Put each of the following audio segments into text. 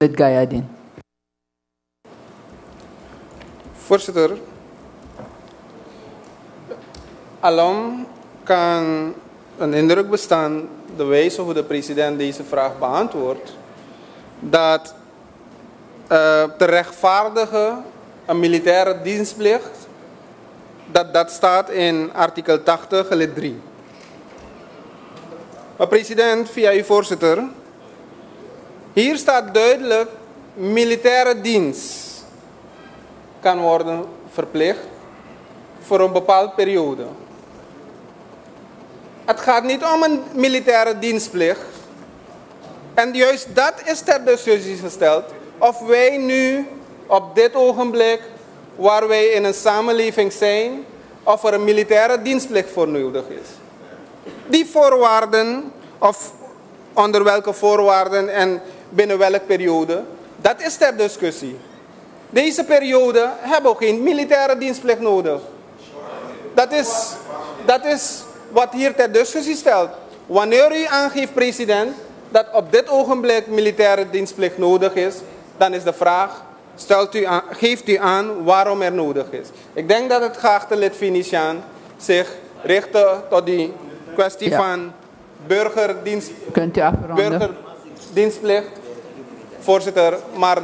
Gayadin. Voorzitter, alom kan een indruk bestaan, de wijze hoe de president deze vraag beantwoordt, dat te rechtvaardigen een militaire dienstplicht, dat staat in artikel 80, lid 3. Maar president, via uw voorzitter, hier staat duidelijk, militaire dienst kan worden verplicht voor een bepaalde periode. Het gaat niet om een militaire dienstplicht. En juist dat is ter discussie gesteld. Of wij nu op dit ogenblik, waar wij in een samenleving zijn, of er een militaire dienstplicht voor nodig is. Die voorwaarden, of onder welke voorwaarden en binnen welke periode, dat is ter discussie. Deze periode hebben we geen militaire dienstplicht nodig. Dat is wat hier ter discussie stelt. Wanneer u aangeeft, president, dat op dit ogenblik militaire dienstplicht nodig is, dan is de vraag, geeft u aan waarom er nodig is. Ik denk dat het geachte lid Venetiaan zich richtte tot die kwestie van burgerdienstplicht. Voorzitter, maar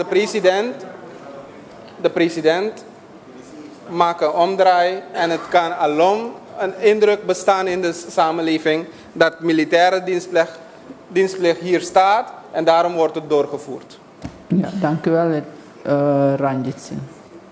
de president maakt een omdraai en het kan alom een indruk bestaan in de samenleving dat militaire dienstplicht hier staat en daarom wordt het doorgevoerd. Ja, dank u wel, Ranjit Singh.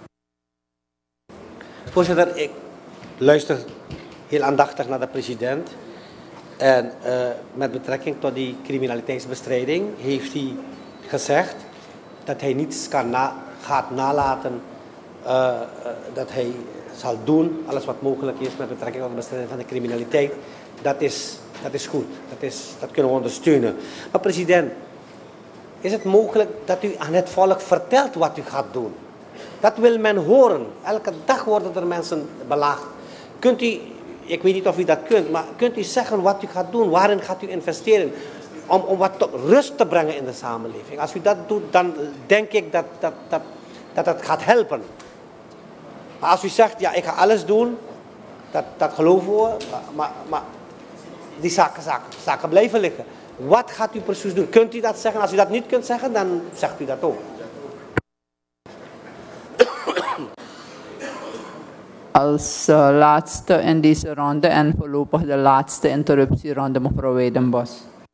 Voorzitter, ik luister heel aandachtig naar de president. En met betrekking tot die criminaliteitsbestrijding heeft hij gezegd dat hij niets gaat nalaten, dat hij zal doen, alles wat mogelijk is met betrekking tot de bestrijding van de criminaliteit. Dat is goed, dat kunnen we ondersteunen. Maar president, is het mogelijk dat u aan het volk vertelt wat u gaat doen? Dat wil men horen. Elke dag worden er mensen belaagd. Kunt u, ik weet niet of u dat kunt, maar kunt u zeggen wat u gaat doen? Waarin gaat u investeren? Om wat tot rust te brengen in de samenleving. Als u dat doet, dan denk ik dat het gaat helpen. Maar als u zegt, ja, ik ga alles doen, dat geloven we, maar die zaken blijven liggen. Wat gaat u precies doen? Kunt u dat zeggen? Als u dat niet kunt zeggen, dan zegt u dat ook. Als laatste in deze ronde en voorlopig de laatste interruptieronde, mevrouw Weidenbos.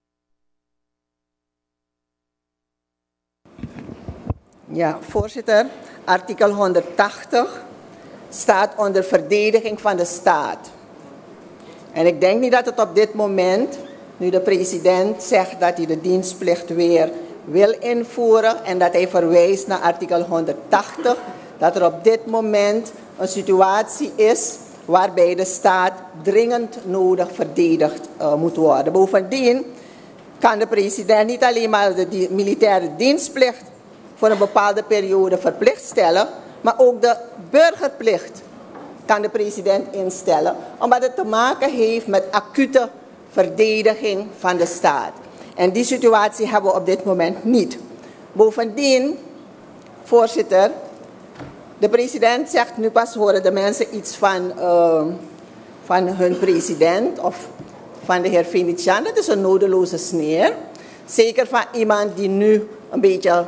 Ja, voorzitter. Artikel 180 staat onder verdediging van de staat. En ik denk niet dat het op dit moment, nu de president zegt dat hij de dienstplicht weer wil invoeren en dat hij verwijst naar artikel 180, dat er op dit moment een situatie is waarbij de staat dringend nodig verdedigd moet worden. Bovendien kan de president niet alleen maar de militaire dienstplicht voor een bepaalde periode verplicht stellen, maar ook de burgerplicht kan de president instellen, omdat het te maken heeft met acute verdediging van de staat. En die situatie hebben we op dit moment niet. Bovendien, voorzitter, de president zegt, nu pas horen de mensen iets van hun president of van de heer Venetiaan. Dat is een nodeloze sneer. Zeker van iemand die nu een beetje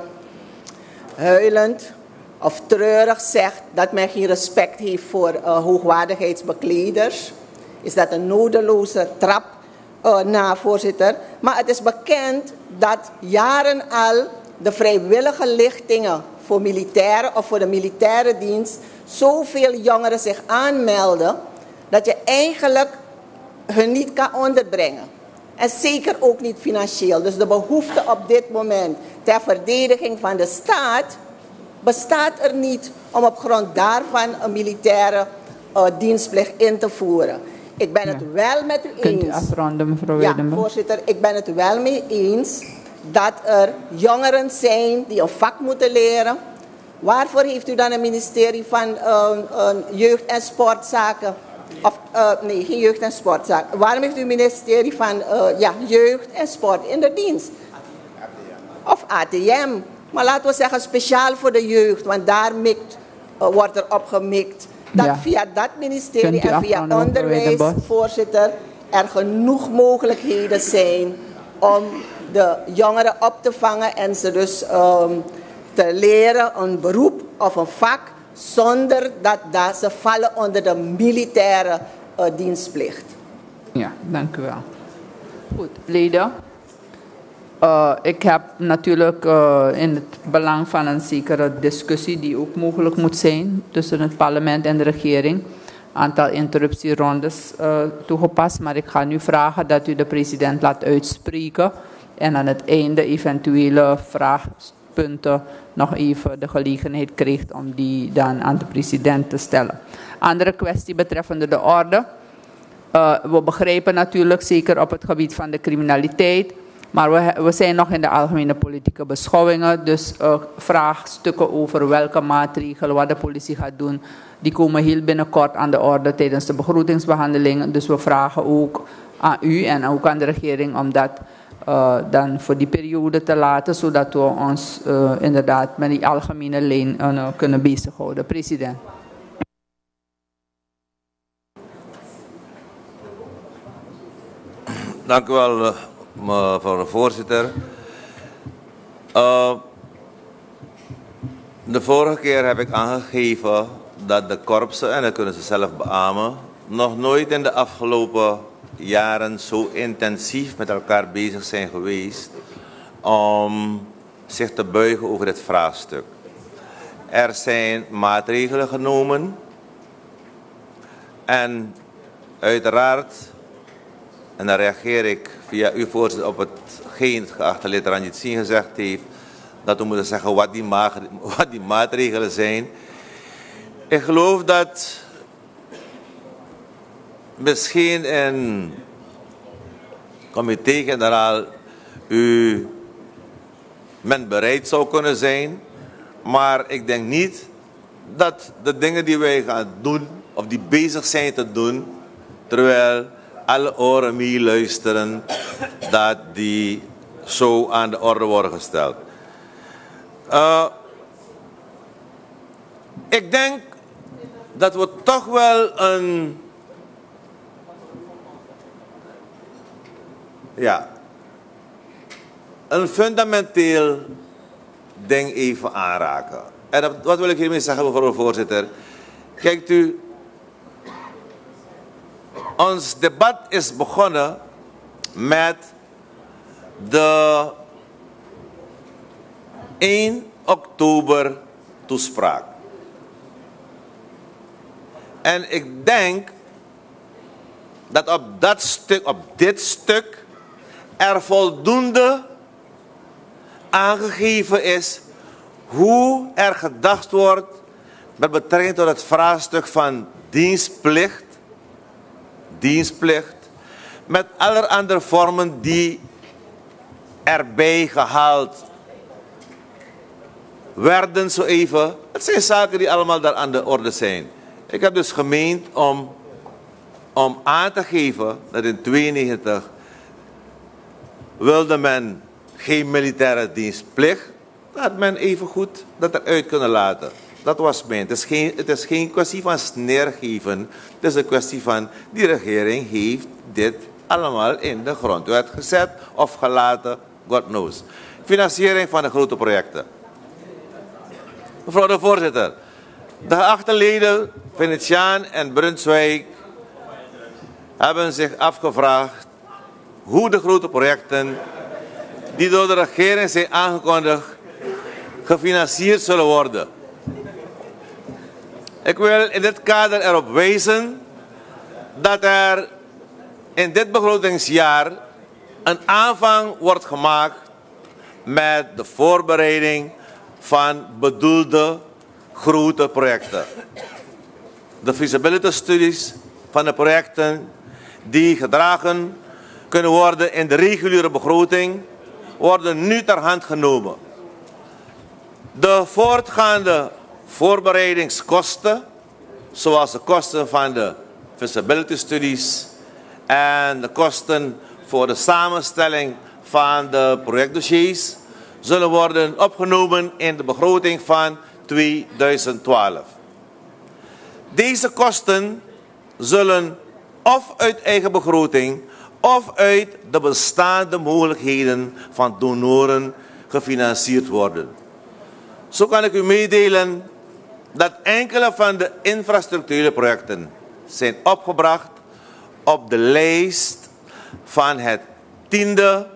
huilend of treurig zegt dat men geen respect heeft voor hoogwaardigheidsbekleders. Is dat een nodeloze trap na, voorzitter. Maar het is bekend dat jaren al de vrijwillige lichtingen voor militairen of voor de militaire dienst zoveel jongeren zich aanmelden dat je eigenlijk hun niet kan onderbrengen. En zeker ook niet financieel. Dus de behoefte op dit moment ter verdediging van de staat bestaat er niet om op grond daarvan een militaire dienstplicht in te voeren. Ik ben het wel met u eens. Kunt u afronden, mevrouw Weidenbos? Ja, voorzitter, ik ben het wel mee eens dat er jongeren zijn die een vak moeten leren. Waarvoor heeft u dan een ministerie van jeugd- en sportzaken? Of, nee, geen jeugd- en sportzaken. Waarom heeft u een ministerie van jeugd en sport in de dienst? Of ATM. Maar laten we zeggen speciaal voor de jeugd, want daar wordt er op gemikt. Dat Ja. via dat ministerie Kunt u en via afronden, mevrouw onderwijs, Weidenbos? voorzitter, er genoeg mogelijkheden zijn om de jongeren op te vangen en ze dus te leren een beroep of een vak zonder dat ze vallen onder de militaire dienstplicht. Ja, dank u wel. Goed, leden. Ik heb natuurlijk in het belang van een zekere discussie die ook mogelijk moet zijn tussen het parlement en de regering, een aantal interruptierondes toegepast. Maar ik ga nu vragen dat u de president laat uitspreken en aan het einde eventuele vraagpunten nog even de gelegenheid krijgt om die dan aan de president te stellen. Andere kwestie betreffende de orde. We begrijpen natuurlijk zeker op het gebied van de criminaliteit. Maar we zijn nog in de algemene politieke beschouwingen. Dus vraagstukken over welke maatregelen, wat de politie gaat doen, die komen heel binnenkort aan de orde tijdens de begrotingsbehandelingen. Dus we vragen ook aan u en ook aan de regering om dat dan voor die periode te laten, zodat we ons inderdaad met die algemene lijn kunnen bezighouden. President. Dank u wel, mevrouw de voorzitter. De vorige keer heb ik aangegeven dat de korpsen, en dat kunnen ze zelf beamen, nog nooit in de afgelopen jaren zo intensief met elkaar bezig zijn geweest om zich te buigen over dit vraagstuk. Er zijn maatregelen genomen en uiteraard, en dan reageer ik via uw voorzitter op hetgeen het geachte lid Ranjitsingh gezegd heeft, dat we moeten zeggen wat die maatregelen zijn. Ik geloof dat misschien in comité-generaal men bereid zou kunnen zijn, maar ik denk niet dat de dingen die wij gaan doen, of die bezig zijn te doen, terwijl alle oren meeluisteren, dat die zo aan de orde worden gesteld. Ik denk dat we toch wel een fundamenteel ding even aanraken. En wat wil ik hiermee zeggen, mevrouw de voorzitter? Kijkt u, ons debat is begonnen met de 1 oktober toespraak. En ik denk dat op dit stuk er voldoende aangegeven is hoe er gedacht wordt met betrekking tot het vraagstuk van dienstplicht, met alle andere vormen die erbij gehaald werden zo even. Het zijn zaken die allemaal daar aan de orde zijn. Ik heb dus gemeend om aan te geven dat in 1992 wilde men geen militaire dienstplicht, had men even goed dat eruit kunnen laten. Dat was mijn. Het is geen kwestie van sneergeven. Het is een kwestie van, die regering heeft dit allemaal in de grondwet gezet of gelaten, God knows. Financiering van de grote projecten. Mevrouw de voorzitter, de geachte leden Venetiaan en Brunswijk hebben zich afgevraagd hoe de grote projecten die door de regering zijn aangekondigd gefinancierd zullen worden. Ik wil in dit kader erop wijzen dat er in dit begrotingsjaar een aanvang wordt gemaakt met de voorbereiding van bedoelde grote projecten. De feasibility studies van de projecten die gedragen kunnen worden in de reguliere begroting worden nu ter hand genomen. De voortgaande voorbereidingskosten, zoals de kosten van de feasibility studies en de kosten voor de samenstelling van de projectdossiers, zullen worden opgenomen in de begroting van 2012. Deze kosten zullen of uit eigen begroting of uit de bestaande mogelijkheden van donoren gefinancierd worden. Zo kan ik u meedelen dat enkele van de infrastructurele projecten zijn opgebracht op de lijst van het 10e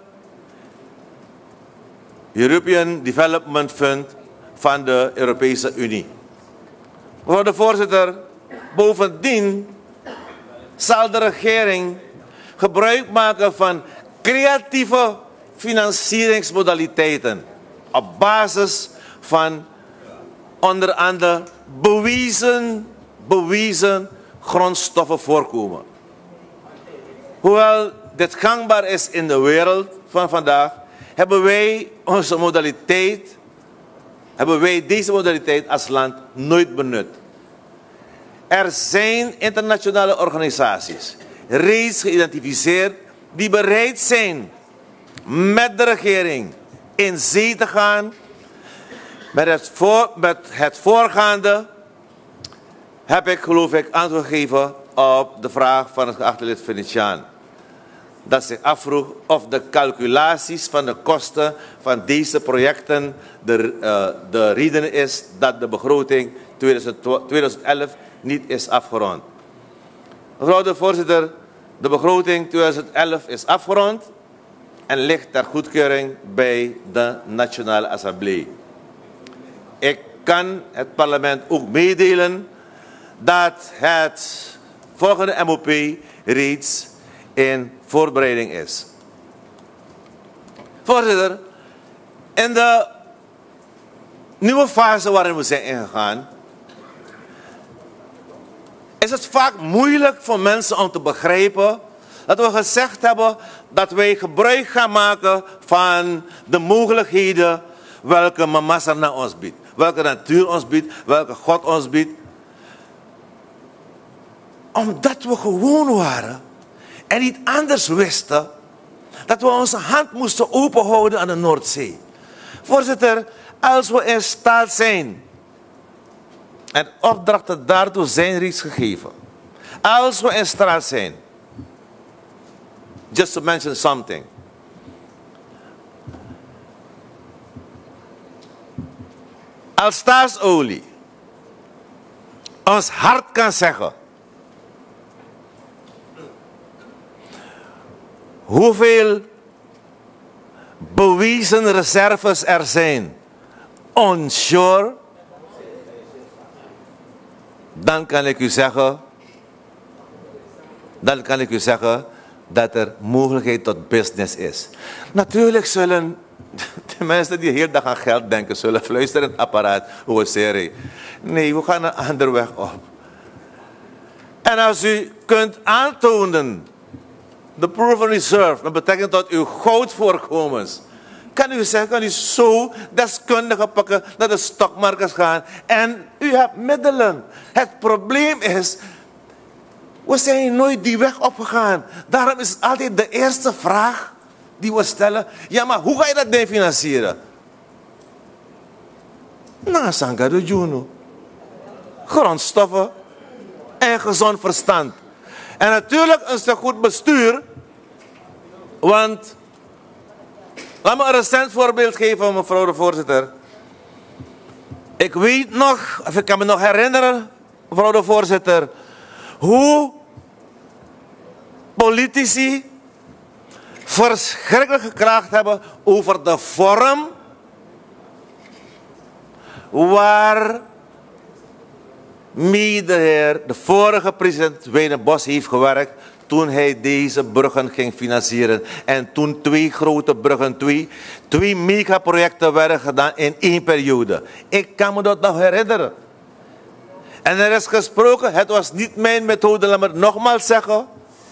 European Development Fund van de Europese Unie. Mevrouw de voorzitter, bovendien zal de regering gebruik maken van creatieve financieringsmodaliteiten op basis van onder andere bewezen grondstoffen voorkomen. Hoewel dit gangbaar is in de wereld van vandaag, hebben wij deze modaliteit als land nooit benut. Er zijn internationale organisaties reeds geïdentificeerd die bereid zijn met de regering in zee te gaan. Met het voorgaande heb ik, geloof ik, antwoord gegeven op de vraag van het geachte lid Venetiaan. Dat zich afvroeg of de calculaties van de kosten van deze projecten de reden is dat de begroting 2011 niet is afgerond. Mevrouw de voorzitter, de begroting 2011 is afgerond en ligt ter goedkeuring bij de Nationale Assemblée. Ik kan het parlement ook meedelen dat het volgende MOP reeds in voorbereiding is. Voorzitter, in de nieuwe fase waarin we zijn ingegaan, is het vaak moeilijk voor mensen om te begrijpen dat we gezegd hebben dat wij gebruik gaan maken van de mogelijkheden welke Mama Sarna ons biedt, welke natuur ons biedt, welke God ons biedt. Omdat we gewoon waren en niet anders wisten, dat we onze hand moesten openhouden aan de Noordzee. Voorzitter, als we in staat zijn, en opdrachten daartoe zijn reeds gegeven. Als we in staat zijn, just to mention something. Als staatsolie ons hart kan zeggen hoeveel bewezen reserves er zijn onshore, dan kan ik u zeggen dat er mogelijkheid tot business is. Natuurlijk zullen de mensen die de hele dag aan geld denken, zullen fluisteren in het apparaat. Oh, serie. Nee, we gaan een andere weg op. En als u kunt aantonen de proven reserve met betrekking tot uw goudvoorkomens, kan u zeggen, kan u zo deskundigen pakken naar de stokmarkers gaan en u hebt middelen. Het probleem is, we zijn nooit die weg opgegaan. Daarom is het altijd de eerste vraag die we stellen. Ja, maar hoe ga je dat ding financieren? Nou, Sangha de Juno. Grondstoffen en gezond verstand. En natuurlijk een stuk goed bestuur. Want, laat me een recent voorbeeld geven, mevrouw de voorzitter. Ik weet nog, of ik kan me nog herinneren, mevrouw de voorzitter, hoe politici verschrikkelijk geklaagd hebben over de vorm waarmee de vorige president Wynand Bos heeft gewerkt toen hij deze bruggen ging financieren. En toen 2 grote bruggen, twee megaprojecten werden gedaan in 1 periode. Ik kan me dat nog herinneren. En er is gesproken, het was niet mijn methode, laat me het nogmaals zeggen.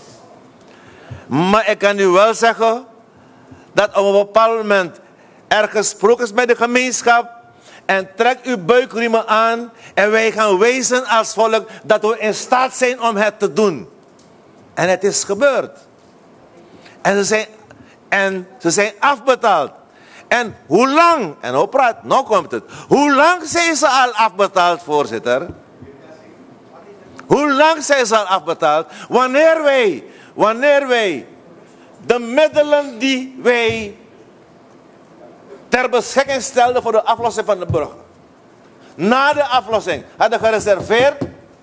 Maar ik kan u wel zeggen dat op een bepaald moment er gesproken is met de gemeenschap. En trek uw buikriemen aan en wij gaan wijzen als volk dat we in staat zijn om het te doen. En het is gebeurd. En ze zijn afbetaald. En hoe lang, en nou komt het. Hoe lang zijn ze al afbetaald, voorzitter? Hoe lang zijn ze al afbetaald? Wanneer wij de middelen die wij ter beschikking stelden voor de aflossing van de brug, na de aflossing hadden gereserveerd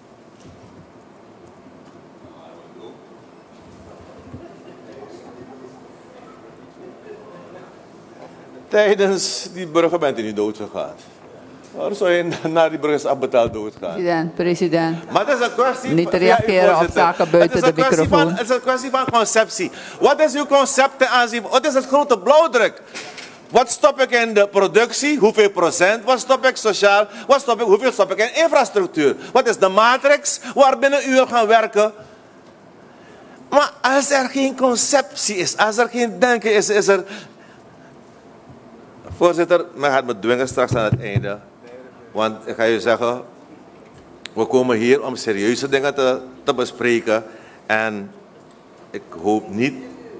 tijdens die brug bent u niet doodgegaan. Waarom zou je na die brug is afbetaald doodgaan? President. Maar het is een kwestie niet reageren op zaken buiten de microfoon. Het is een kwestie van conceptie. Wat is uw concept ten aanzien? Wat is het grote blauwdruk? Wat stop ik in de productie? Hoeveel procent? Wat stop ik sociaal? Hoeveel stop ik in infrastructuur? Wat is de matrix waarbinnen u gaan werken? Maar als er geen conceptie is, als er geen denken is, is er... Voorzitter, men gaat me dwingen straks aan het einde. Want ik ga u zeggen, we komen hier om serieuze dingen te bespreken. En ik hoop niet...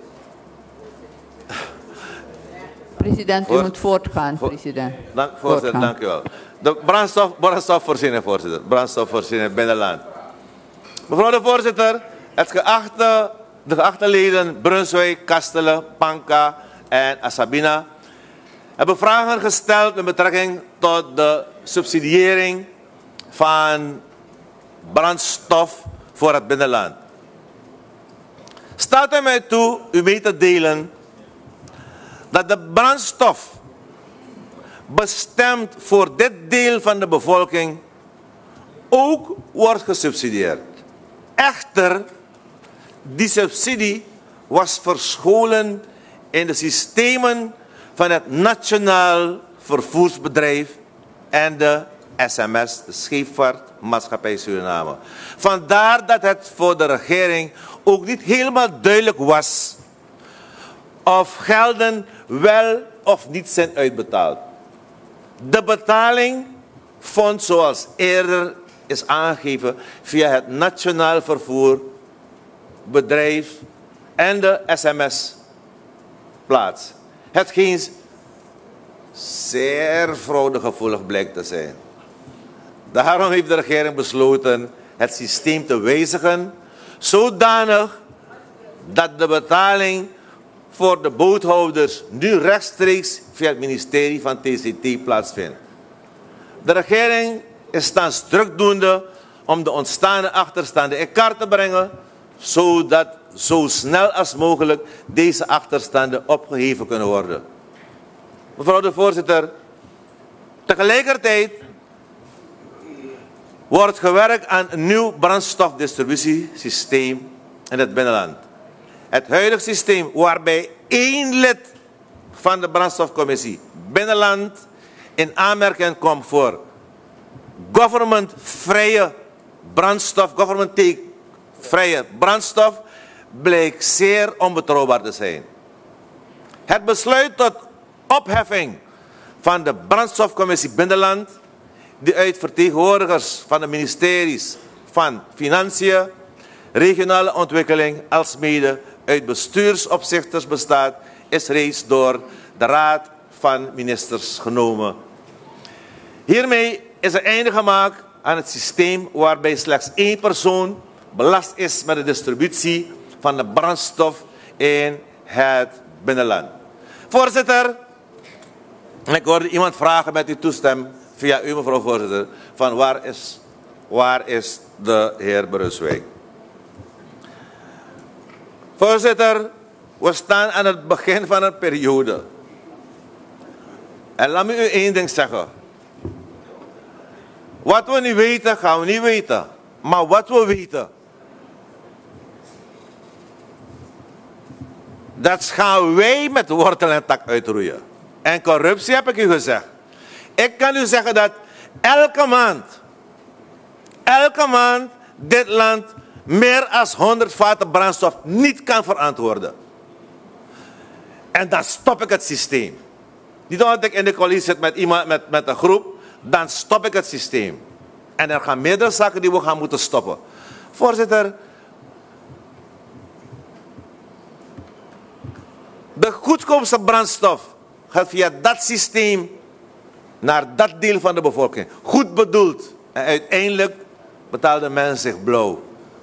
President, u moet voortgaan, president. Voorzitter, dank u wel. De brandstofvoorziening, voorzitter. Brandstofvoorziening binnenland. Mevrouw de voorzitter, de geachte leden Brunswijk, Kastelen, Panka en Asabina hebben vragen gesteld met betrekking tot de subsidiëring van brandstof voor het binnenland. Staat u mij toe u mee te delen dat de brandstof bestemd voor dit deel van de bevolking ook wordt gesubsidieerd. Echter, die subsidie was verscholen in de systemen van het Nationaal Vervoersbedrijf en de SMS, de Scheepvaartmaatschappij Suriname. Vandaar dat het voor de regering ook niet helemaal duidelijk was of gelden wel of niet zijn uitbetaald. De betaling vond, zoals eerder is aangegeven, via het Nationaal Vervoerbedrijf en de SMS plaats. Hetgeen zeer fraudegevoelig blijkt te zijn. Daarom heeft de regering besloten het systeem te wijzigen, zodanig dat de betaling voor de boothouders nu rechtstreeks via het ministerie van TCT plaatsvindt. De regering is thans drukdoende om de ontstaande achterstanden in kaart te brengen, zodat zo snel als mogelijk deze achterstanden opgeheven kunnen worden. Mevrouw de voorzitter, tegelijkertijd wordt gewerkt aan een nieuw brandstofdistributiesysteem in het binnenland. Het huidige systeem waarbij 1 lid van de brandstofcommissie binnenland in aanmerking komt voor government-vrije brandstof, blijkt zeer onbetrouwbaar te zijn. Het besluit tot opheffing van de brandstofcommissie binnenland, die uit vertegenwoordigers van de ministeries van Financiën, Regionale Ontwikkeling, alsmede uit bestuursopzichters bestaat, is reeds door de Raad van Ministers genomen. Hiermee is er einde gemaakt aan het systeem waarbij slechts 1 persoon belast is met de distributie van de brandstof in het binnenland. Voorzitter, ik hoorde iemand vragen met uw toestemming, via u mevrouw voorzitter, van waar is de heer Brunswijk? Voorzitter, we staan aan het begin van een periode. En laat me u 1 ding zeggen. Wat we niet weten, gaan we niet weten. Maar wat we weten, dat gaan wij met wortel en tak uitroeien. En corruptie heb ik u gezegd. Ik kan u zeggen dat elke maand dit land meer dan 100 vaten brandstof niet kan verantwoorden. En dan stop ik het systeem. Niet omdat ik in de coalitie zit met iemand, met een groep, dan stop ik het systeem. En er gaan meerdere zaken die we gaan moeten stoppen. Voorzitter, de goedkoopste brandstof gaat via dat systeem naar dat deel van de bevolking. Goed bedoeld. En uiteindelijk betaalt de mens zich blauw.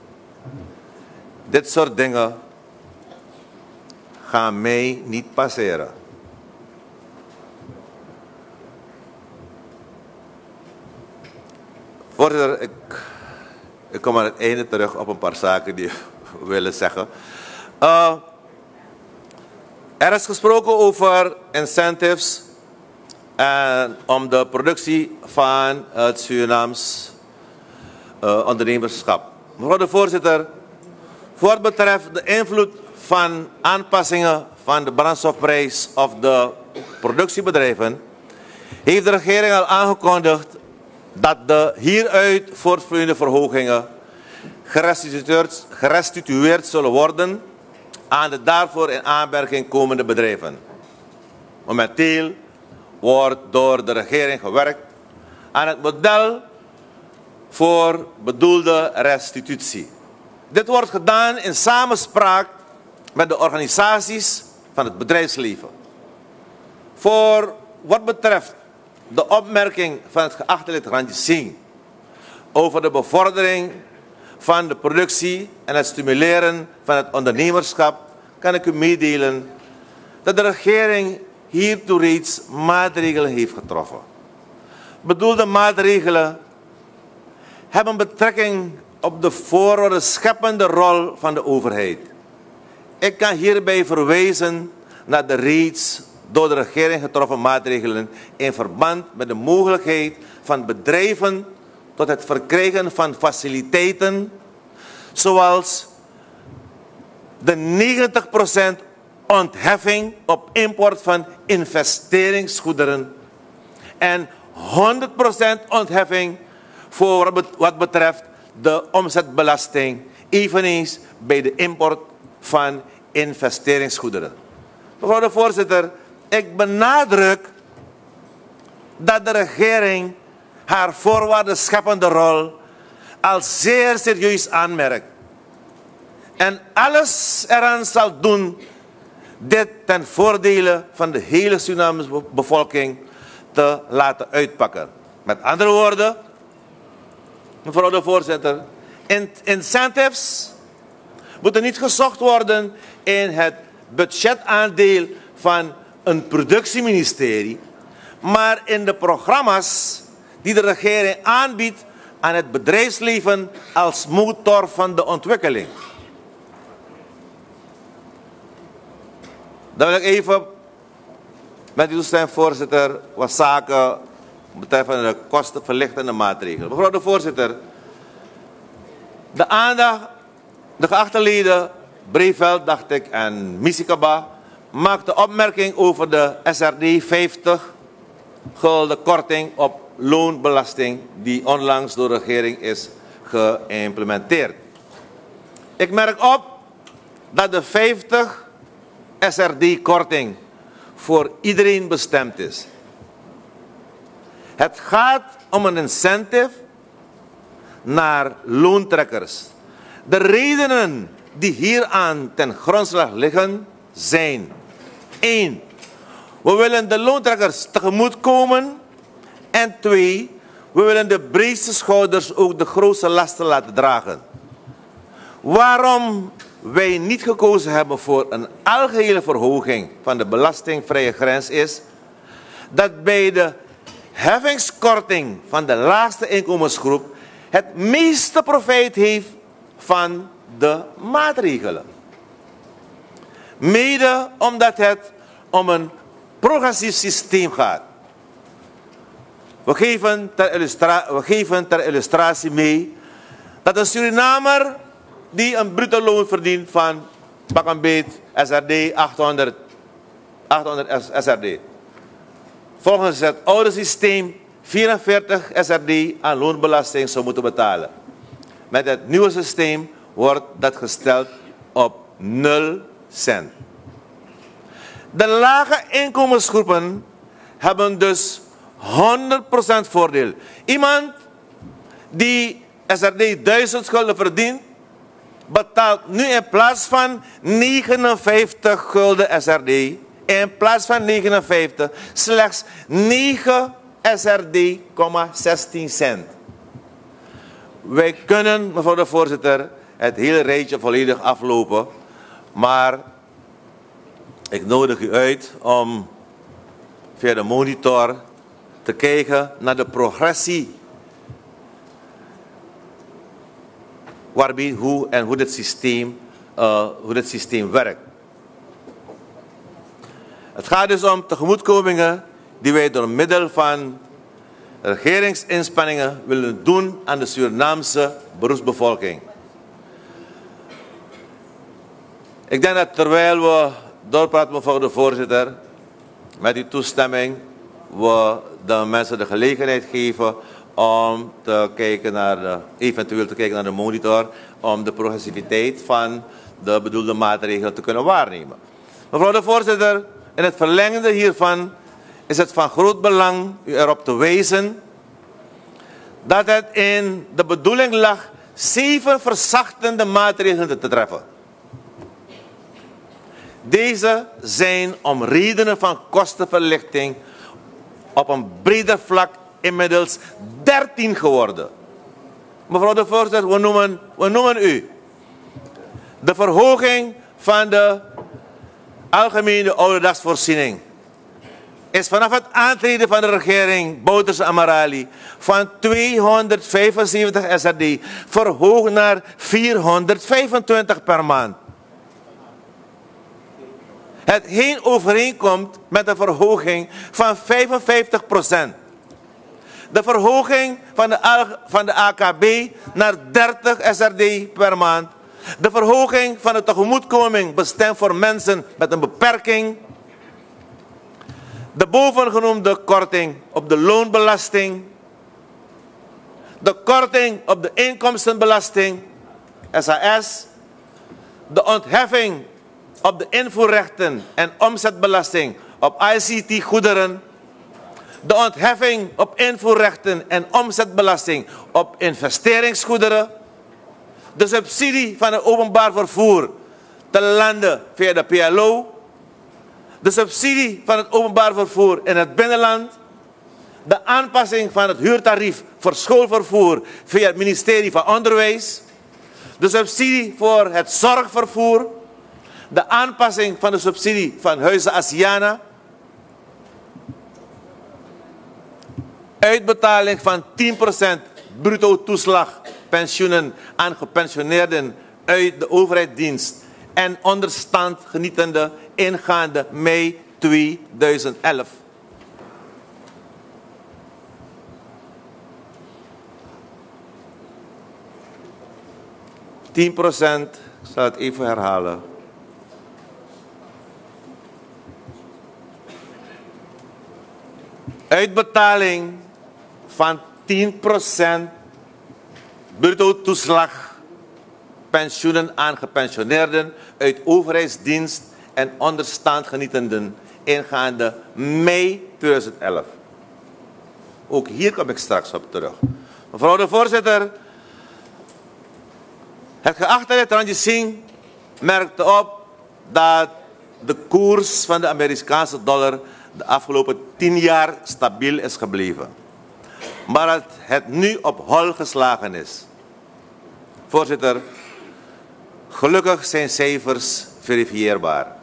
Dit soort dingen gaan mij niet passeren. Voorzitter, ik kom aan het einde terug op een paar zaken die we willen zeggen. Er is gesproken over incentives om de productie van het Surinaams ondernemerschap. Mevrouw de voorzitter, voor wat betreft de invloed van aanpassingen van de brandstofprijs op de productiebedrijven, heeft de regering al aangekondigd dat de hieruit voortvloeiende verhogingen gerestitueerd zullen worden aan de daarvoor in aanmerking komende bedrijven. Momenteel wordt door de regering gewerkt aan het model voor bedoelde restitutie. Dit wordt gedaan in samenspraak met de organisaties van het bedrijfsleven. Voor wat betreft de opmerking van het geachte lid Ranjit Singh over de bevordering van de productie en het stimuleren van het ondernemerschap, kan ik u meedelen dat de regering hiertoe reeds maatregelen heeft getroffen. Bedoelde maatregelen hebben betrekking op de voorwaardenscheppende rol van de overheid. Ik kan hierbij verwijzen naar de reeds door de regering getroffen maatregelen in verband met de mogelijkheid van bedrijven tot het verkrijgen van faciliteiten, zoals de 90% ontheffing op import van investeringsgoederen en 100% ontheffing voor wat betreft de omzetbelasting, eveneens bij de import van investeringsgoederen. Mevrouw de voorzitter, ik benadruk dat de regering haar voorwaardenscheppende rol al zeer serieus aanmerkt en alles eraan zal doen dit ten voordele van de hele Surinaamse bevolking te laten uitpakken. Met andere woorden, mevrouw de voorzitter, incentives moeten niet gezocht worden in het budgetaandeel van een productieministerie, maar in de programma's die de regering aanbiedt aan het bedrijfsleven als motor van de ontwikkeling. Dan wil ik even met u toestemmen, voorzitter, wat zaken betreffende de kostenverlichtende maatregelen. Mevrouw de voorzitter, de aandacht, de geachte leden Breveld, dacht ik, en Misikaba maakte opmerking over de SRD 50 gulden korting op loonbelasting die onlangs door de regering is geïmplementeerd. Ik merk op dat de 50 SRD-korting voor iedereen bestemd is. Het gaat om een incentive naar loontrekkers. De redenen die hieraan ten grondslag liggen zijn: 1. We willen de loontrekkers tegemoetkomen. En 2. We willen de breedste schouders ook de grootste lasten laten dragen. Waarom wij niet gekozen hebben voor een algehele verhoging van de belastingvrije grens is dat bij de heffingskorting van de laagste inkomensgroep het meeste profijt heeft van de maatregelen. Mede omdat het om een progressief systeem gaat. We geven ter illustratie mee dat een Surinamer die een bruto loon verdient van pak een beet SRD 800 SRD. Volgens het oude systeem 44 SRD aan loonbelasting zou moeten betalen. Met het nieuwe systeem wordt dat gesteld op 0 cent. De lage inkomensgroepen hebben dus 100% voordeel. Iemand die SRD 1000 gulden verdient, betaalt nu in plaats van 59 gulden SRD in plaats van 59 slechts 9 SRD,16 cent. Wij kunnen, mevrouw de voorzitter, het hele rijtje volledig aflopen. Maar ik nodig u uit om via de monitor te kijken naar de progressie. Waarbij, hoe dit systeem werkt. Het gaat dus om tegemoetkomingen die wij door middel van regeringsinspanningen willen doen aan de Surinaamse beroepsbevolking. Ik denk dat terwijl we doorpraten, mevrouw de voorzitter, met uw toestemming, we de mensen de gelegenheid geven om eventueel te kijken naar de monitor, om de progressiviteit van de bedoelde maatregelen te kunnen waarnemen. Mevrouw de voorzitter, in het verlengde hiervan is het van groot belang u erop te wijzen dat het in de bedoeling lag 7 verzachtende maatregelen te treffen. Deze zijn om redenen van kostenverlichting op een breder vlak inmiddels 13 geworden. Mevrouw de voorzitter, we noemen u de verhoging van de algemene ouderdagsvoorziening. Is vanaf het aantreden van de regering Bouterse Amarali van 275 SRD verhoogd naar 425 per maand. Het heen overeenkomt met een verhoging van 55%. De verhoging van de AKB naar 30 SRD per maand. De verhoging van de tegemoetkoming bestemd voor mensen met een beperking. De bovengenoemde korting op de loonbelasting. De korting op de inkomstenbelasting, SAS. De ontheffing op de invoerrechten en omzetbelasting op ICT-goederen. De ontheffing op invoerrechten en omzetbelasting op investeringsgoederen. De subsidie van het openbaar vervoer te landen via de PLO. De subsidie van het openbaar vervoer in het binnenland. De aanpassing van het huurtarief voor schoolvervoer via het ministerie van Onderwijs. De subsidie voor het zorgvervoer. De aanpassing van de subsidie van Huizen Asiana. Uitbetaling van 10% bruto toeslag pensioenen aan gepensioneerden uit de overheidsdienst en onderstand genietende ingaande mei 2011. $10%, ik zal het even herhalen. Uitbetaling van 10% bruto toeslag pensioenen aan gepensioneerden uit overheidsdienst en onderstand genietenden ingaande mei 2011. Ook hier kom ik straks op terug. Mevrouw de voorzitter, het geachte Ranjit Singh merkte op dat de koers van de Amerikaanse dollar de afgelopen 10 jaar stabiel is gebleven. Maar dat het nu op hol geslagen is. Voorzitter, gelukkig zijn cijfers verifieerbaar.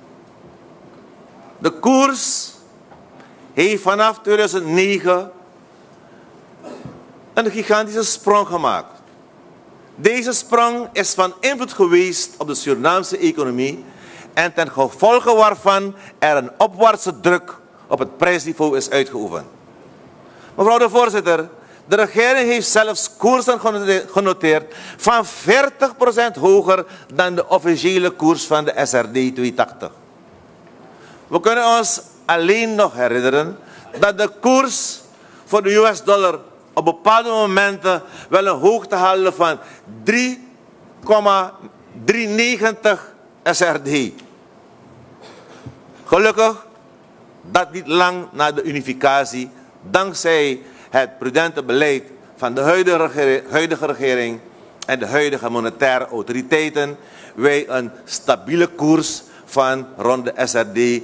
De koers heeft vanaf 2009 een gigantische sprong gemaakt. Deze sprong is van invloed geweest op de Surinaamse economie en ten gevolge waarvan er een opwaartse druk op het prijsniveau is uitgeoefend. Mevrouw de voorzitter, de regering heeft zelfs koersen genoteerd van 40% hoger dan de officiële koers van de SRD 280. We kunnen ons alleen nog herinneren dat de koers voor de US-dollar op bepaalde momenten wel een hoogte haalde van 3,390 SRD. Gelukkig dat niet lang na de unificatie, dankzij het prudente beleid van de huidige regering en de huidige monetaire autoriteiten, wij een stabiele koers van rond de SRD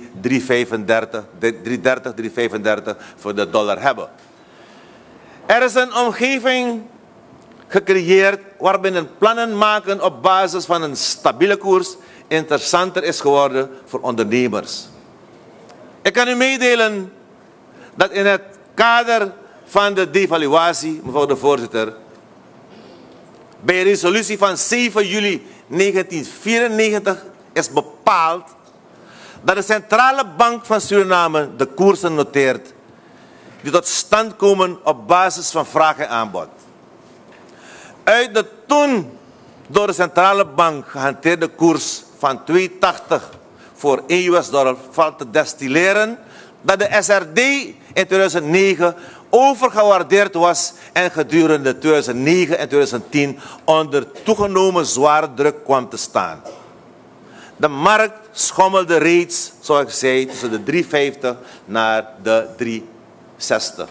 3,35 voor de dollar hebben. Er is een omgeving gecreëerd waarbinnen plannen maken op basis van een stabiele koers interessanter is geworden voor ondernemers. Ik kan u meedelen dat in het kader van de devaluatie, mevrouw de voorzitter, bij een resolutie van 7 juli 1994 is bepaald dat de Centrale Bank van Suriname de koersen noteert die tot stand komen op basis van vraag en aanbod. Uit de toen door de Centrale Bank gehanteerde koers van 2,80 voor 1 US-dollar valt te destilleren dat de SRD in 2009 overgewaardeerd was en gedurende 2009 en 2010 onder toegenomen zware druk kwam te staan. De markt schommelde reeds, zoals ik zei, tussen de 3,50 naar de 3,60.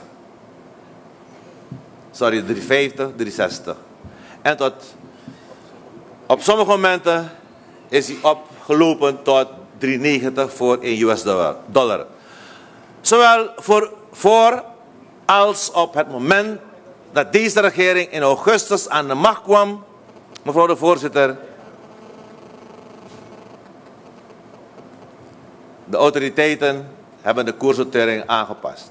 Sorry, 3,50, 3,60. En op sommige momenten is hij opgelopen tot 3,90 voor 1 US-dollar. Zowel voor als op het moment dat deze regering in augustus aan de macht kwam, mevrouw de voorzitter, de autoriteiten hebben de koersnotering aangepast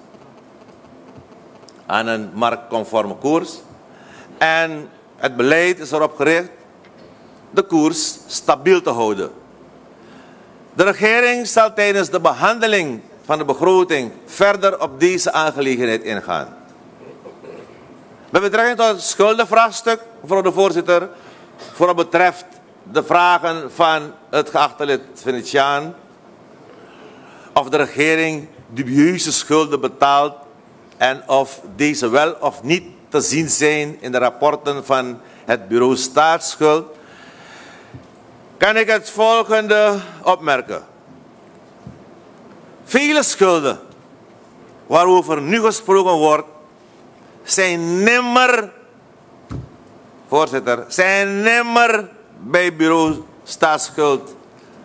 aan een marktconforme koers. En het beleid is erop gericht de koers stabiel te houden. De regering zal tijdens de behandeling van de begroting verder op deze aangelegenheid ingaan. Met betrekking tot het schuldenvraagstuk, mevrouw de voorzitter, voor wat betreft de vragen van het geachte lid Venetiaan, of de regering dubieuze schulden betaalt en of deze wel of niet te zien zijn in de rapporten van het Bureau Staatsschuld, kan ik het volgende opmerken. Vele schulden waarover nu gesproken wordt, zijn nimmer, voorzitter, zijn nimmer bij Bureau Staatsschuld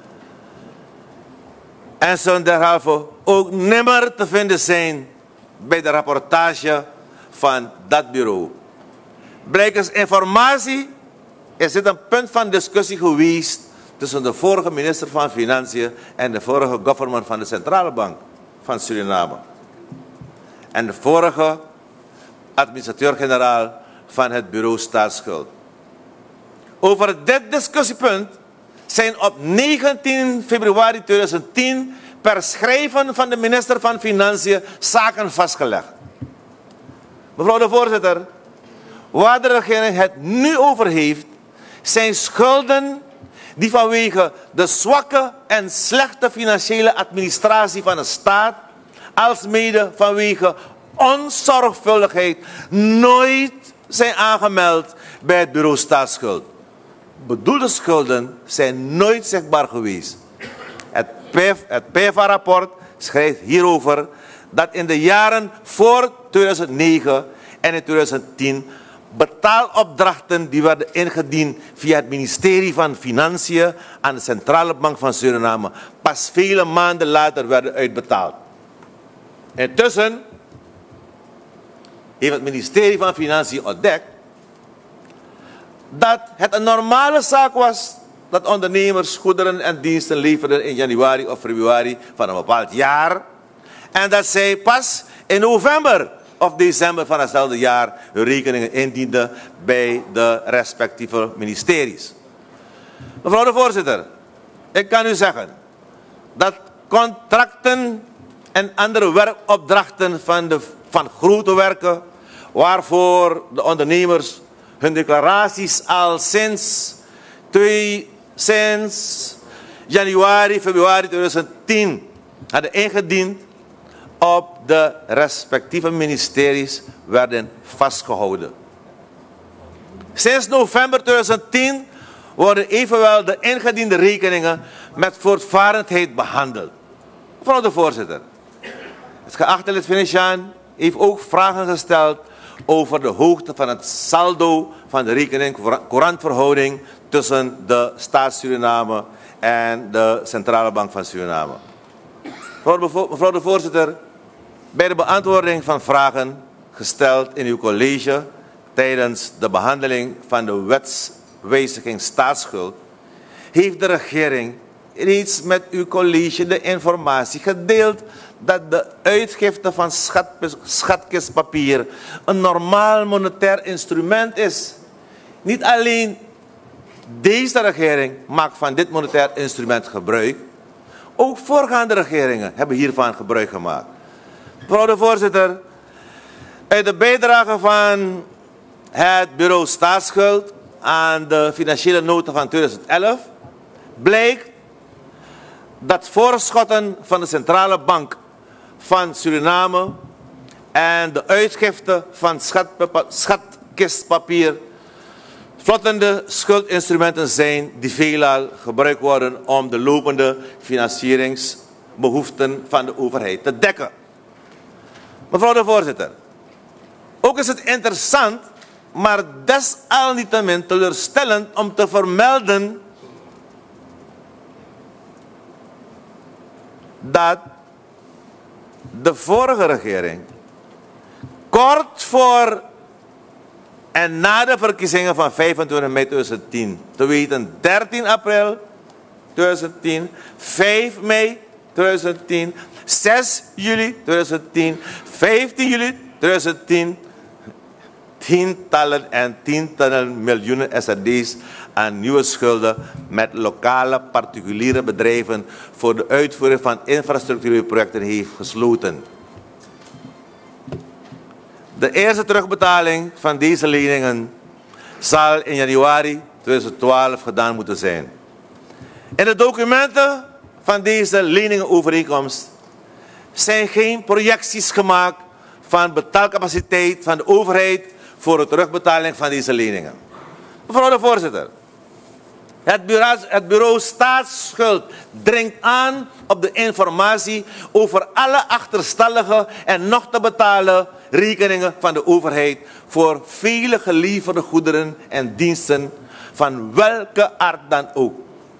en zullen derhalve ook nimmer te vinden zijn bij de rapportage van dat bureau. Blijkens informatie is dit een punt van discussie geweest tussen de vorige minister van Financiën en de vorige government van de Centrale Bank van Suriname. En de vorige administrateur-generaal van het Bureau Staatsschuld. Over dit discussiepunt zijn op 19 februari 2010 per schrijven van de minister van Financiën zaken vastgelegd. Mevrouw de voorzitter, waar de regering het nu over heeft, zijn schulden die vanwege de zwakke en slechte financiële administratie van de staat, alsmede vanwege onzorgvuldigheid, nooit zijn aangemeld bij het Bureau Staatsschuld. Bedoelde schulden zijn nooit zichtbaar geweest. Het PEVA-rapport schrijft hierover dat in de jaren voor 2009 en in 2010 betaalopdrachten die werden ingediend via het ministerie van Financiën aan de Centrale Bank van Suriname pas vele maanden later werden uitbetaald. Intussen heeft het ministerie van Financiën ontdekt dat het een normale zaak was dat ondernemers goederen en diensten leverden in januari of februari van een bepaald jaar en dat zij pas in november of december van hetzelfde jaar hun rekeningen indienden bij de respectieve ministeries. Mevrouw de voorzitter, ik kan u zeggen dat contracten en andere werkopdrachten van grote werken, waarvoor de ondernemers hun declaraties al sinds januari, februari 2010 hadden ingediend, op de respectieve ministeries werden vastgehouden. Sinds november 2010 worden evenwel de ingediende rekeningen met voortvarendheid behandeld. Mevrouw de voorzitter, het geachte lid Venetiaan heeft ook vragen gesteld over de hoogte van het saldo van de rekening-courantverhouding tussen de staat Suriname en de Centrale Bank van Suriname. Mevrouw de voorzitter, bij de beantwoording van vragen gesteld in uw college tijdens de behandeling van de wetswijziging staatsschuld, heeft de regering reeds met uw college de informatie gedeeld dat de uitgifte van schatkistpapier een normaal monetair instrument is. Niet alleen deze regering maakt van dit monetair instrument gebruik, ook voorgaande regeringen hebben hiervan gebruik gemaakt. Mevrouw de voorzitter, uit de bijdrage van het Bureau Staatsschuld aan de financiële nota van 2011 blijkt dat voorschotten van de Centrale Bank van Suriname en de uitgifte van schatkistpapier vlottende schuldinstrumenten zijn die veelal gebruikt worden om de lopende financieringsbehoeften van de overheid te dekken. Mevrouw de voorzitter, ook is het interessant, maar desalniettemin teleurstellend om te vermelden dat de vorige regering kort voor en na de verkiezingen van 25 mei 2010, te weten 13 april 2010, 5 mei 2010, 6 juli 2010, 15 juli 2010, tientallen en tientallen miljoenen SRD's aan nieuwe schulden met lokale particuliere bedrijven voor de uitvoering van infrastructurele projecten heeft gesloten. De eerste terugbetaling van deze leningen zal in januari 2012 gedaan moeten zijn. In de documenten van deze leningenovereenkomst zijn geen projecties gemaakt van betaalcapaciteit van de overheid voor de terugbetaling van deze leningen. Mevrouw de voorzitter, het bureau Staatsschuld dringt aan op de informatie over alle achterstallige en nog te betalen rekeningen van de overheid voor vele geleverde goederen en diensten van welke aard dan ook.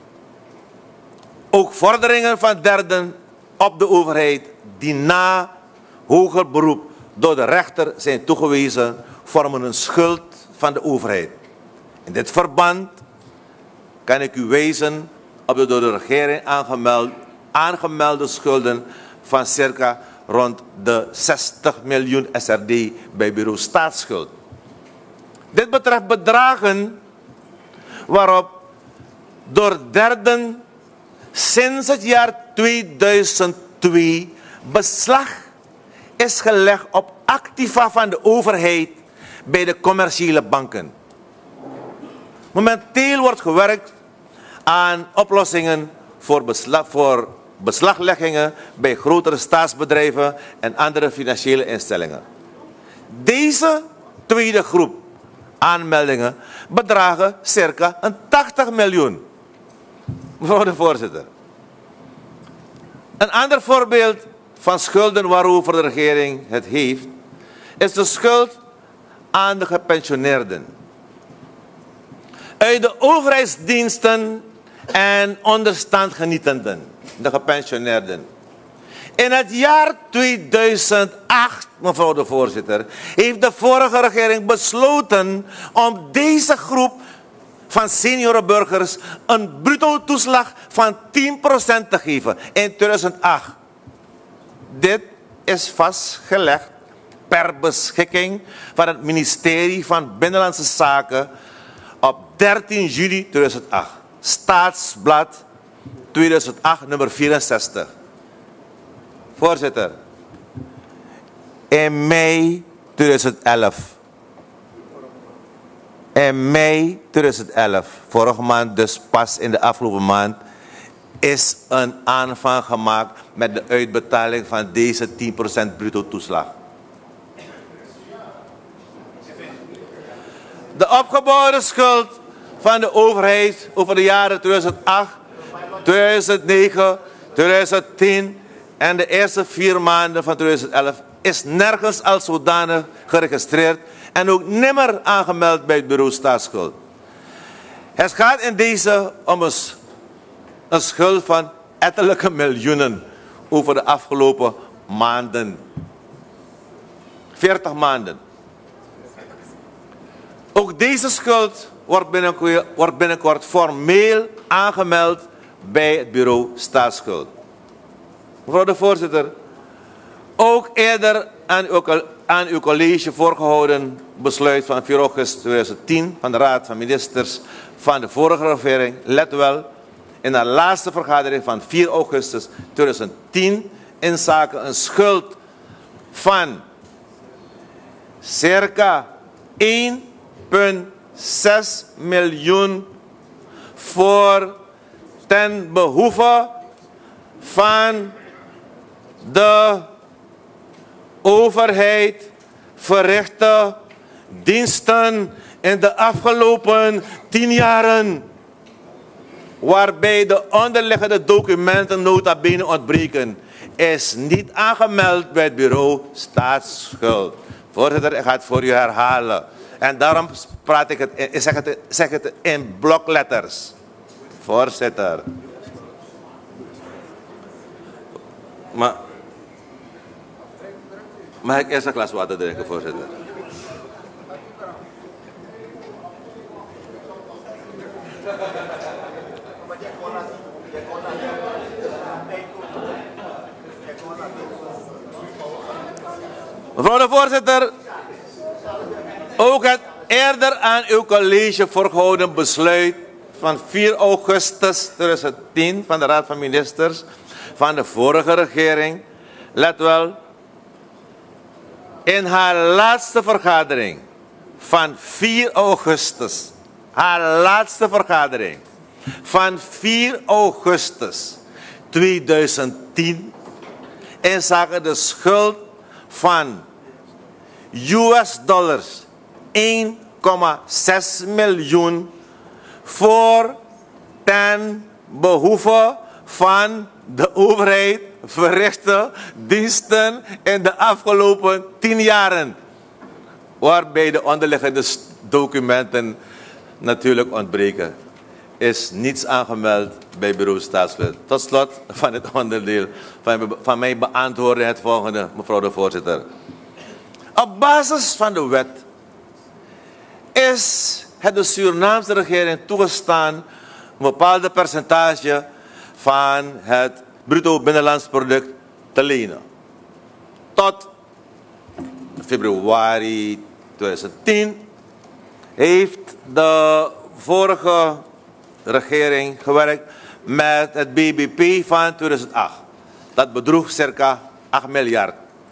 Ook vorderingen van derden op de overheid die na hoger beroep door de rechter zijn toegewezen, vormen een schuld van de overheid. In dit verband kan ik u wijzen op de door de regering aangemelde schulden van circa rond de 60 miljoen SRD bij Bureau Staatsschuld. Dit betreft bedragen waarop door derden sinds het jaar 2002 beslag is gelegd op activa van de overheid bij de commerciële banken. Momenteel wordt gewerkt aan oplossingen voor beslagleggingen bij grotere staatsbedrijven en andere financiële instellingen. Deze tweede groep aanmeldingen bedragen circa 80 miljoen. Mevrouw de voorzitter. Een ander voorbeeld van schulden waarover de regering het heeft, is de schuld aan de gepensioneerden. Uit de overheidsdiensten en onderstandgenietenden, de gepensioneerden. In het jaar 2008, mevrouw de voorzitter, heeft de vorige regering besloten om deze groep van seniorenburgers een bruto toeslag van 10% te geven in 2008. Dit is vastgelegd per beschikking van het ministerie van Binnenlandse Zaken op 13 juli 2008. Staatsblad 2008, nummer 64. Voorzitter, in mei 2011. In mei 2011, vorige maand dus pas in de afgelopen maand, is een aanvang gemaakt met de uitbetaling van deze 10% bruto toeslag. De opgebouwde schuld van de overheid over de jaren 2008, 2009, 2010 en de eerste 4 maanden van 2011 is nergens als zodanig geregistreerd en ook nimmer aangemeld bij het Bureau Staatsschuld. Het gaat in deze om een een schuld van ettelijke miljoenen over de afgelopen maanden. 40 maanden. Ook deze schuld wordt binnenkort formeel aangemeld bij het bureau staatsschuld. Mevrouw de voorzitter, ook eerder aan uw college voorgehouden besluit van 4 augustus 2010 van de Raad van Ministers van de vorige regering, let wel, in de laatste vergadering van 4 augustus 2010 inzake een schuld van circa 1,6 miljoen voor ten behoeve van de overheid verrichte diensten in de afgelopen 10 jaren, waarbij de onderliggende documenten nota bene ontbreken, is niet aangemeld bij het bureau staatsschuld. Voorzitter, ik ga het voor u herhalen. En daarom zeg het in blokletters. Voorzitter. Maar mag ik eerst een glas water drinken, voorzitter? Mevrouw de voorzitter, ook het eerder aan uw college voorgehouden besluit van 4 augustus 2010 van de Raad van Ministers van de vorige regering, let wel, in haar laatste vergadering van 4 augustus, haar laatste vergadering van 4 augustus 2010, inzake de schuld van $1,6 miljoen voor ten behoeve van de overheid verrichte diensten in de afgelopen 10 jaren, waarbij de onderliggende documenten natuurlijk ontbreken, is niets aangemeld bij bureau staatsschuld. Tot slot van het onderdeel van mijn beantwoording het volgende, mevrouw de voorzitter. Op basis van de wet is het de Surinaamse regering toegestaan een bepaalde percentage van het bruto binnenlands product te lenen. Tot februari 2010 heeft de vorige regering gewerkt met het BBP van 2008. Dat bedroeg circa 8 miljard.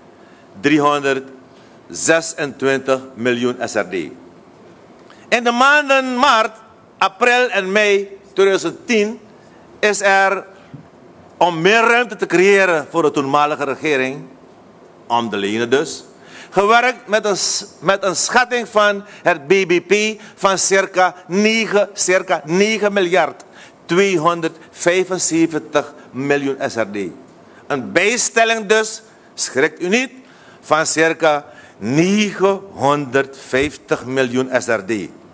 326 miljoen SRD. In de maanden maart, april en mei 2010 is er, om meer ruimte te creëren voor de toenmalige regering, om de lenen dus, gewerkt met een schatting van het BBP van circa 9 miljard 275 miljoen SRD. Een bijstelling dus, schrikt u niet, van circa 950 miljoen SRD.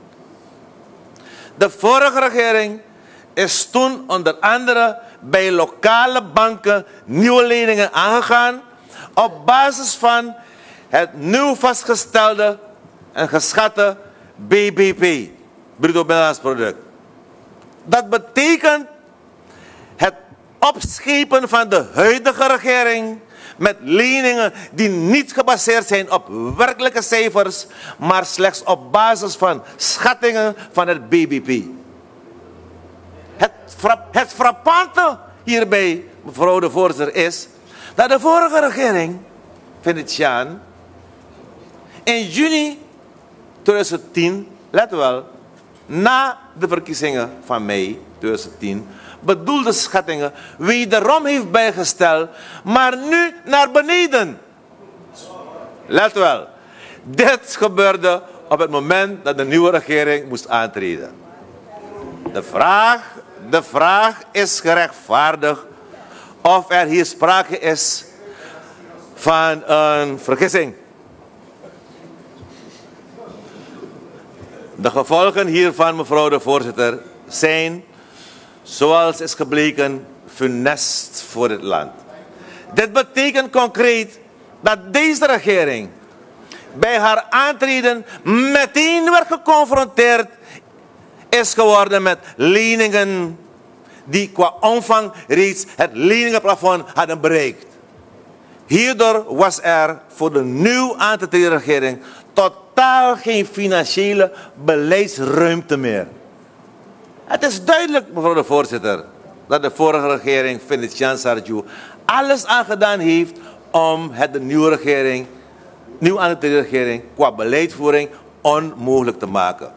De vorige regering is toen onder andere bij lokale banken nieuwe leningen aangegaan op basis van het nieuw vastgestelde en geschatte BBP, bruto binnenlands product. Dat betekent het opschepen van de huidige regering met leningen die niet gebaseerd zijn op werkelijke cijfers, maar slechts op basis van schattingen van het BBP. Het frappante hierbij, mevrouw de voorzitter, is dat de vorige regering, Venetiaan, in juni 2010, let wel, na de verkiezingen van mei 2010, bedoelde schattingen wederom heeft bijgesteld, maar nu naar beneden. Let wel, dit gebeurde op het moment dat de nieuwe regering moest aantreden. De vraag is gerechtvaardigd of er hier sprake is van een vergissing. De gevolgen hiervan, mevrouw de voorzitter, zijn zoals is gebleken, funest voor het land. Dit betekent concreet dat deze regering bij haar aantreden meteen werd geconfronteerd is geworden met leningen die qua omvang reeds het leningenplafond hadden bereikt. Hierdoor was er voor de nieuw aan te treden regering totaal geen financiële beleidsruimte meer. Het is duidelijk, mevrouw de voorzitter, dat de vorige regering, Venetiaan Sarju, alles aangedaan heeft om het de nieuw aan te treden regering qua beleidsvoering onmogelijk te maken.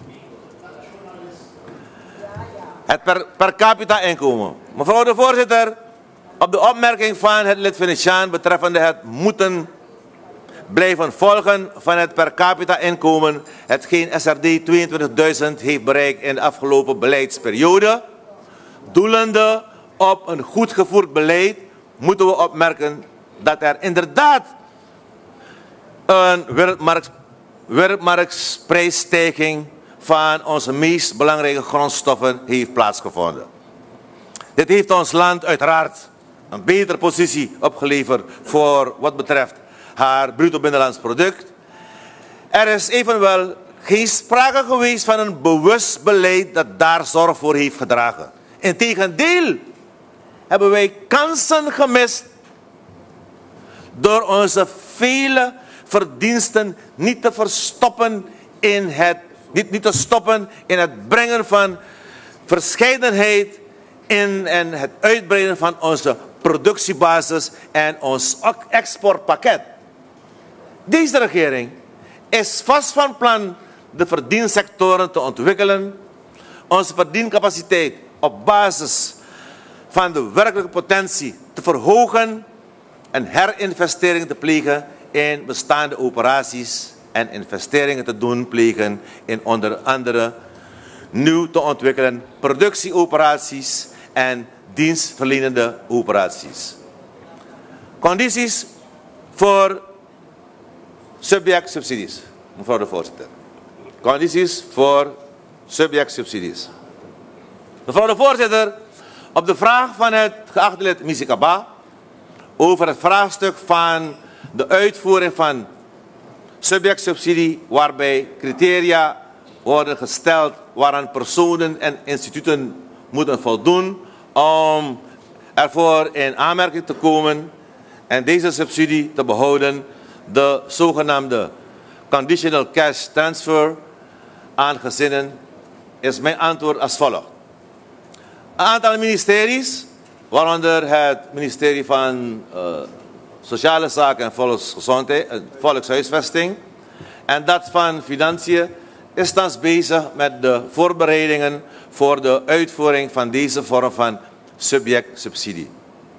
Het per capita inkomen. Mevrouw de voorzitter, op de opmerking van het lid Venetiaan betreffende het moeten blijven volgen van het per capita inkomen, hetgeen SRD 22.000 heeft bereikt in de afgelopen beleidsperiode, doelende op een goed gevoerd beleid, moeten we opmerken dat er inderdaad een wereldmarktprijsstijging van onze meest belangrijke grondstoffen heeft plaatsgevonden. Dit heeft ons land uiteraard een betere positie opgeleverd voor wat betreft haar bruto binnenlands product. Er is evenwel geen sprake geweest van een bewust beleid dat daar zorg voor heeft gedragen. Integendeel hebben wij kansen gemist door onze vele verdiensten niet te verstoppen niet te stoppen in het brengen van verscheidenheid en het uitbreiden van onze productiebasis en ons exportpakket. Deze regering is vast van plan de verdiensectoren te ontwikkelen, onze verdiencapaciteit op basis van de werkelijke potentie te verhogen en herinvesteringen te plegen in bestaande operaties en investeringen te doen plegen in onder andere nieuw te ontwikkelen productieoperaties en dienstverlenende operaties. Condities voor subjectsubsidies, mevrouw de voorzitter. Condities voor subjectsubsidies. Mevrouw de voorzitter, op de vraag van het geachte lid Misikaba over het vraagstuk van de uitvoering van subjectsubsidie, waarbij criteria worden gesteld waaraan personen en instituten moeten voldoen om ervoor in aanmerking te komen en deze subsidie te behouden, de zogenaamde conditional cash transfer aan gezinnen, is mijn antwoord als volgt. Een aantal ministeries, waaronder het ministerie van Sociale Zaken en Volksgezondheid, Volkshuisvesting en dat van Financiën, is thans bezig met de voorbereidingen voor de uitvoering van deze vorm van subjectsubsidie.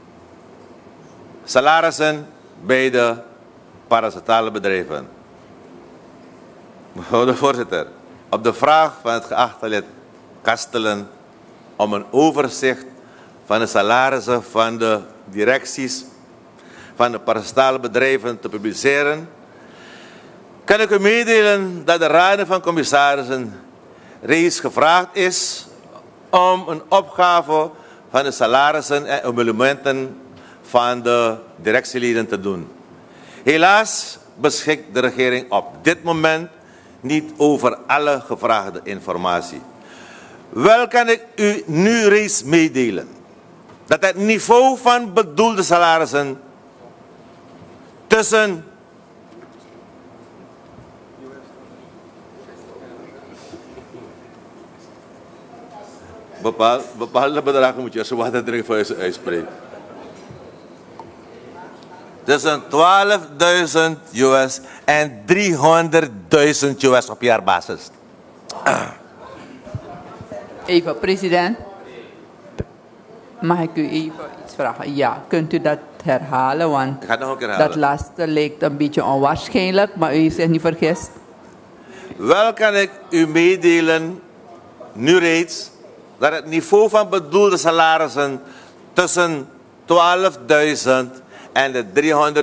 Salarissen bij de parastatale bedrijven. Mevrouw de voorzitter, op de vraag van het geachte lid Kastelen om een overzicht van de salarissen van de directies van de parastatale bedrijven te publiceren, kan ik u meedelen dat de raden van commissarissen reeds gevraagd is om een opgave van de salarissen en emolumenten van de directieleden te doen. Helaas beschikt de regering op dit moment niet over alle gevraagde informatie. Wel kan ik u nu reeds meedelen dat het niveau van bedoelde salarissen tussen bepaalde bedragen moet je zo wat het voor je uitspreken. Tussen 12.000 US en 300.000 US op jaarbasis. Even, president. Mag ik u even iets vragen? Ja, kunt u dat herhalen? Want ik ga het nog een keer herhalen. Dat laatste leek een beetje onwaarschijnlijk, maar u heeft zich niet vergist. Wel kan ik u meedelen, nu reeds, dat het niveau van bedoelde salarissen tussen 12.000 en de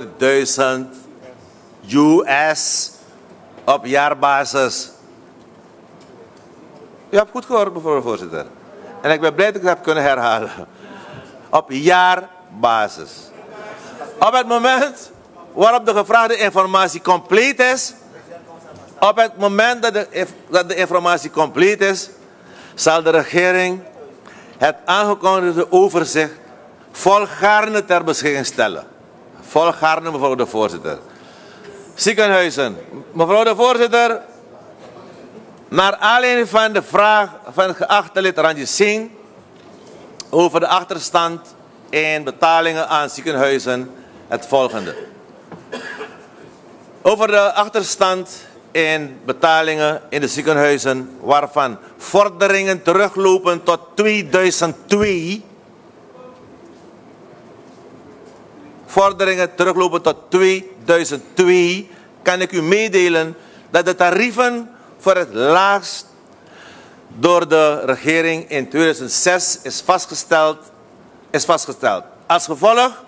300.000 US op jaarbasis. U hebt goed gehoord, mevrouw de voorzitter. En ik ben blij dat ik het heb kunnen herhalen. Op jaarbasis. Op het moment waarop de gevraagde informatie compleet is, op het moment dat de informatie compleet is, zal de regering het aangekondigde overzicht volgaarne ter beschikking stellen. Volgaarne, mevrouw de voorzitter. Ziekenhuizen. Mevrouw de voorzitter, naar aanleiding van de vraag van het geachte lid Ranjit Singh over de achterstand in betalingen aan ziekenhuizen het volgende. Over de achterstand in betalingen in de ziekenhuizen waarvan vorderingen teruglopen tot 2002. Vorderingen teruglopen tot 2002 kan ik u meedelen dat de tarieven voor het laagst door de regering in 2006 is vastgesteld. Als gevolg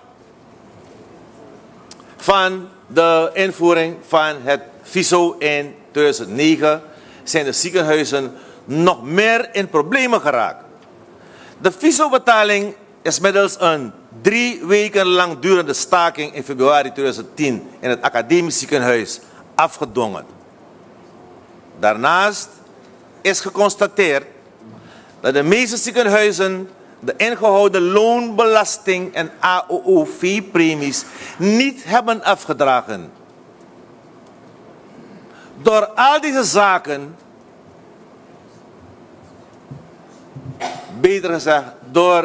van de invoering van het FISO in 2009 zijn de ziekenhuizen nog meer in problemen geraakt. De FISO-betaling is middels een 3 weken lang durende staking in februari 2010 in het academisch ziekenhuis afgedwongen. Daarnaast is geconstateerd dat de meeste ziekenhuizen de ingehouden loonbelasting en AOV-premies niet hebben afgedragen. Door al deze zaken, beter gezegd, door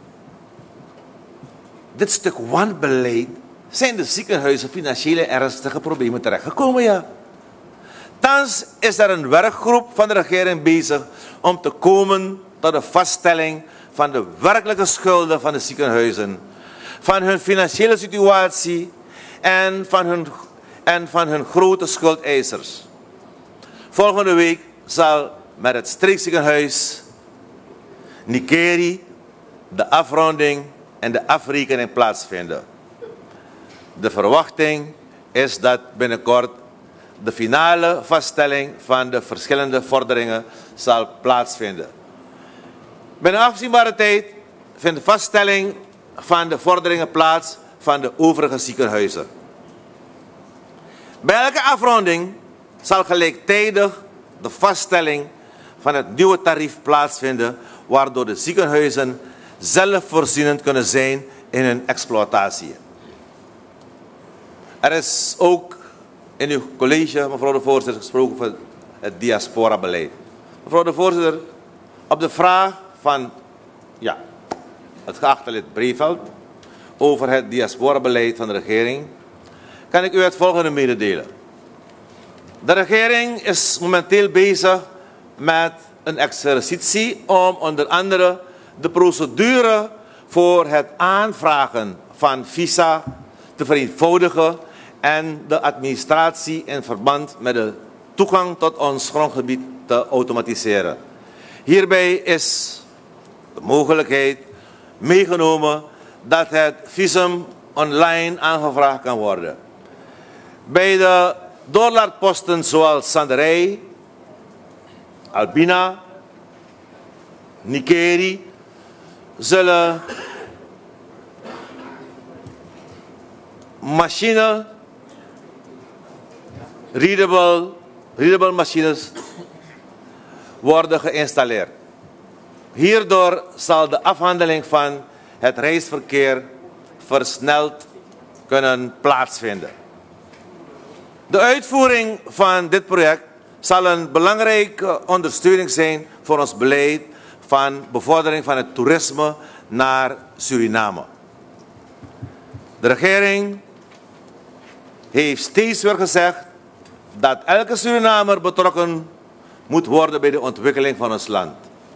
dit stuk wanbeleid, zijn de ziekenhuizen financiële ernstige problemen terechtgekomen, ja. Thans is er een werkgroep van de regering bezig om te komen tot de vaststelling van de werkelijke schulden van de ziekenhuizen, van hun financiële situatie en van hun grote schuldeisers. Volgende week zal met het streekziekenhuis Nikeri de afronding en de afrekening plaatsvinden. De verwachting is dat binnenkort de finale vaststelling van de verschillende vorderingen zal plaatsvinden. Binnen afzienbare tijd vindt de vaststelling van de vorderingen plaats van de overige ziekenhuizen. Bij elke afronding zal gelijktijdig de vaststelling van het nieuwe tarief plaatsvinden, waardoor de ziekenhuizen zelfvoorzienend kunnen zijn in hun exploitatie. Er is ook in uw college, mevrouw de voorzitter, gesproken van het diaspora-beleid. Mevrouw de voorzitter, op de vraag van het geachte lid Breveld over het diaspora-beleid van de regering, kan ik u het volgende mededelen. De regering is momenteel bezig met een exercitie om onder andere de procedure voor het aanvragen van visa te vereenvoudigen en de administratie in verband met de toegang tot ons grondgebied te automatiseren. Hierbij is de mogelijkheid meegenomen dat het visum online aangevraagd kan worden. Bij de doorlaatposten zoals Sanderij, Albina, Nikeri zullen readable machines worden geïnstalleerd. Hierdoor zal de afhandeling van het reisverkeer versneld kunnen plaatsvinden. De uitvoering van dit project zal een belangrijke ondersteuning zijn voor ons beleid van bevordering van het toerisme naar Suriname. De regering heeft steeds weer gezegd dat elke Surinamer betrokken moet worden bij de ontwikkeling van ons land.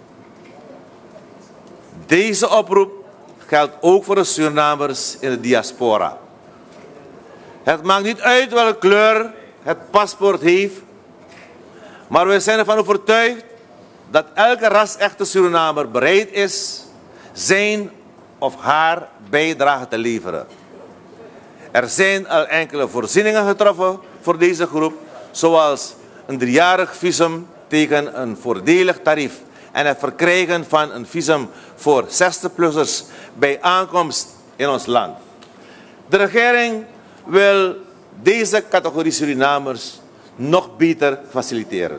Deze oproep geldt ook voor de Surinamers in de diaspora. Het maakt niet uit welke kleur het paspoort heeft, maar wij zijn ervan overtuigd dat elke ras-echte Surinamer bereid is zijn of haar bijdrage te leveren. Er zijn al enkele voorzieningen getroffen voor deze groep, zoals een 3-jarig visum tegen een voordelig tarief en het verkrijgen van een visum voor 60-plussers bij aankomst in ons land. De regering wil deze categorie Surinamers nog beter faciliteren.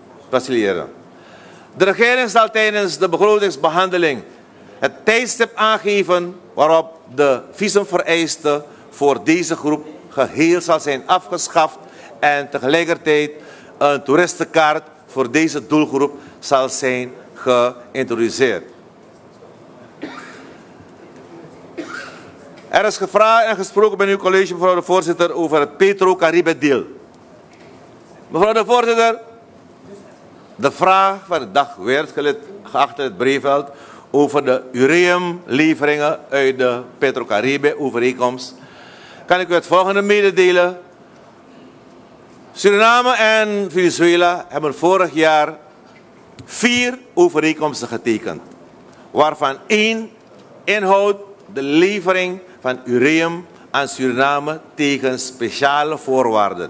De regering zal tijdens de begrotingsbehandeling het tijdstip aangeven waarop de visumvereiste voor deze groep geheel zal zijn afgeschaft en tegelijkertijd een toeristenkaart voor deze doelgroep zal zijn geïntroduceerd. Er is gevraagd en gesproken bij uw college, mevrouw de voorzitter, over het Petro-Caribe deal. Mevrouw de voorzitter, de vraag van de dag werd geacht in het Breeveld over de ureumleveringen uit de Petro-Caribe-overeenkomst. Kan ik u het volgende mededelen. Suriname en Venezuela hebben vorig jaar 4 overeenkomsten getekend, waarvan 1 inhoudt de levering van ureum aan Suriname tegen speciale voorwaarden.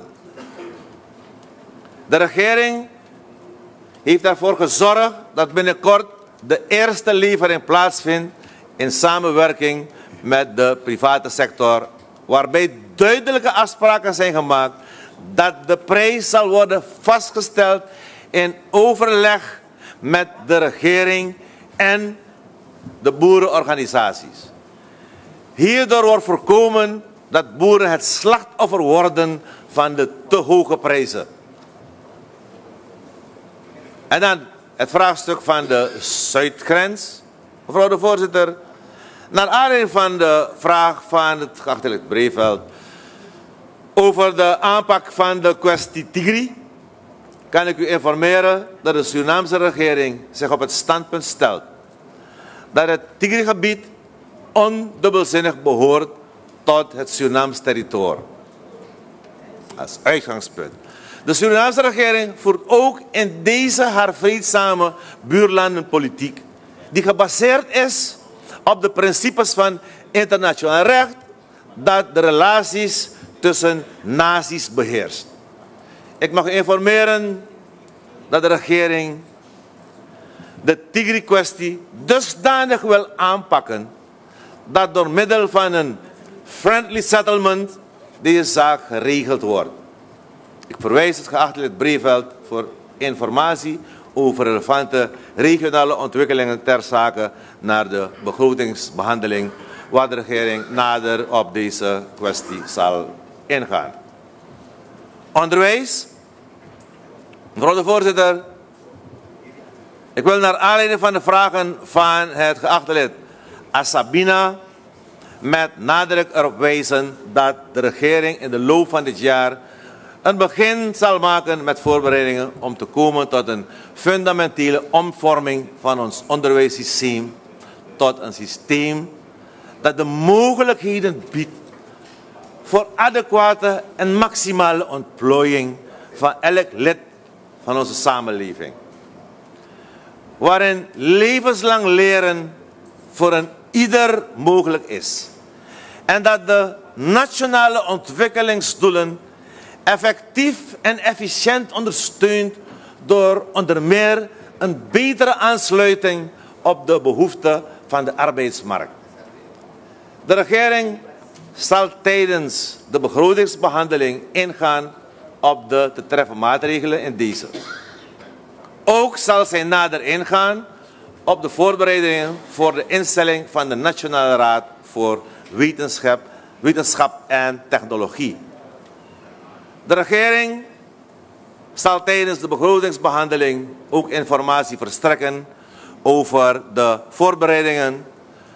De regering heeft ervoor gezorgd dat binnenkort de eerste levering plaatsvindt in samenwerking met de private sector, waarbij duidelijke afspraken zijn gemaakt dat de prijs zal worden vastgesteld in overleg met de regering en de boerenorganisaties. Hierdoor wordt voorkomen dat boeren het slachtoffer worden van de te hoge prijzen. En dan het vraagstuk van de Zuidgrens. Mevrouw de voorzitter, naar aanleiding van de vraag van het geachte lid Breeveld over de aanpak van de kwestie Tigri, kan ik u informeren dat de Surinaamse regering zich op het standpunt stelt dat het Tigri-gebied ondubbelzinnig behoort tot het Surinaams territorium. Als uitgangspunt. De Surinaamse regering voert ook in deze haar vreedzame buurlandenpolitiek, die gebaseerd is op de principes van internationaal recht, dat de relaties tussen naties beheerst. Ik mag u informeren dat de regering de Tigri-kwestie dusdanig wil aanpakken dat door middel van een friendly settlement deze zaak geregeld wordt. Ik verwijs het geachte lid Breeveld voor informatie over relevante regionale ontwikkelingen ter zake naar de begrotingsbehandeling, waar de regering nader op deze kwestie zal ingaan. Onderwijs. Mevrouw de voorzitter, ik wil naar aanleiding van de vragen van het geachte lid Asabina met nadruk erop wijzen dat de regering in de loop van dit jaar een begin zal maken met voorbereidingen om te komen tot een fundamentele omvorming van ons onderwijssysteem tot een systeem dat de mogelijkheden biedt voor adequate en maximale ontplooiing van elk lid van onze samenleving. Waarin levenslang leren voor een ieder mogelijk is. En dat de nationale ontwikkelingsdoelen effectief en efficiënt ondersteund door onder meer een betere aansluiting op de behoeften van de arbeidsmarkt. De regering zal tijdens de begrotingsbehandeling ingaan op de te treffen maatregelen in deze. Ook zal zij nader ingaan op de voorbereidingen voor de instelling van de Nationale Raad voor Wetenschap en Technologie. De regering zal tijdens de begrotingsbehandeling ook informatie verstrekken over de voorbereidingen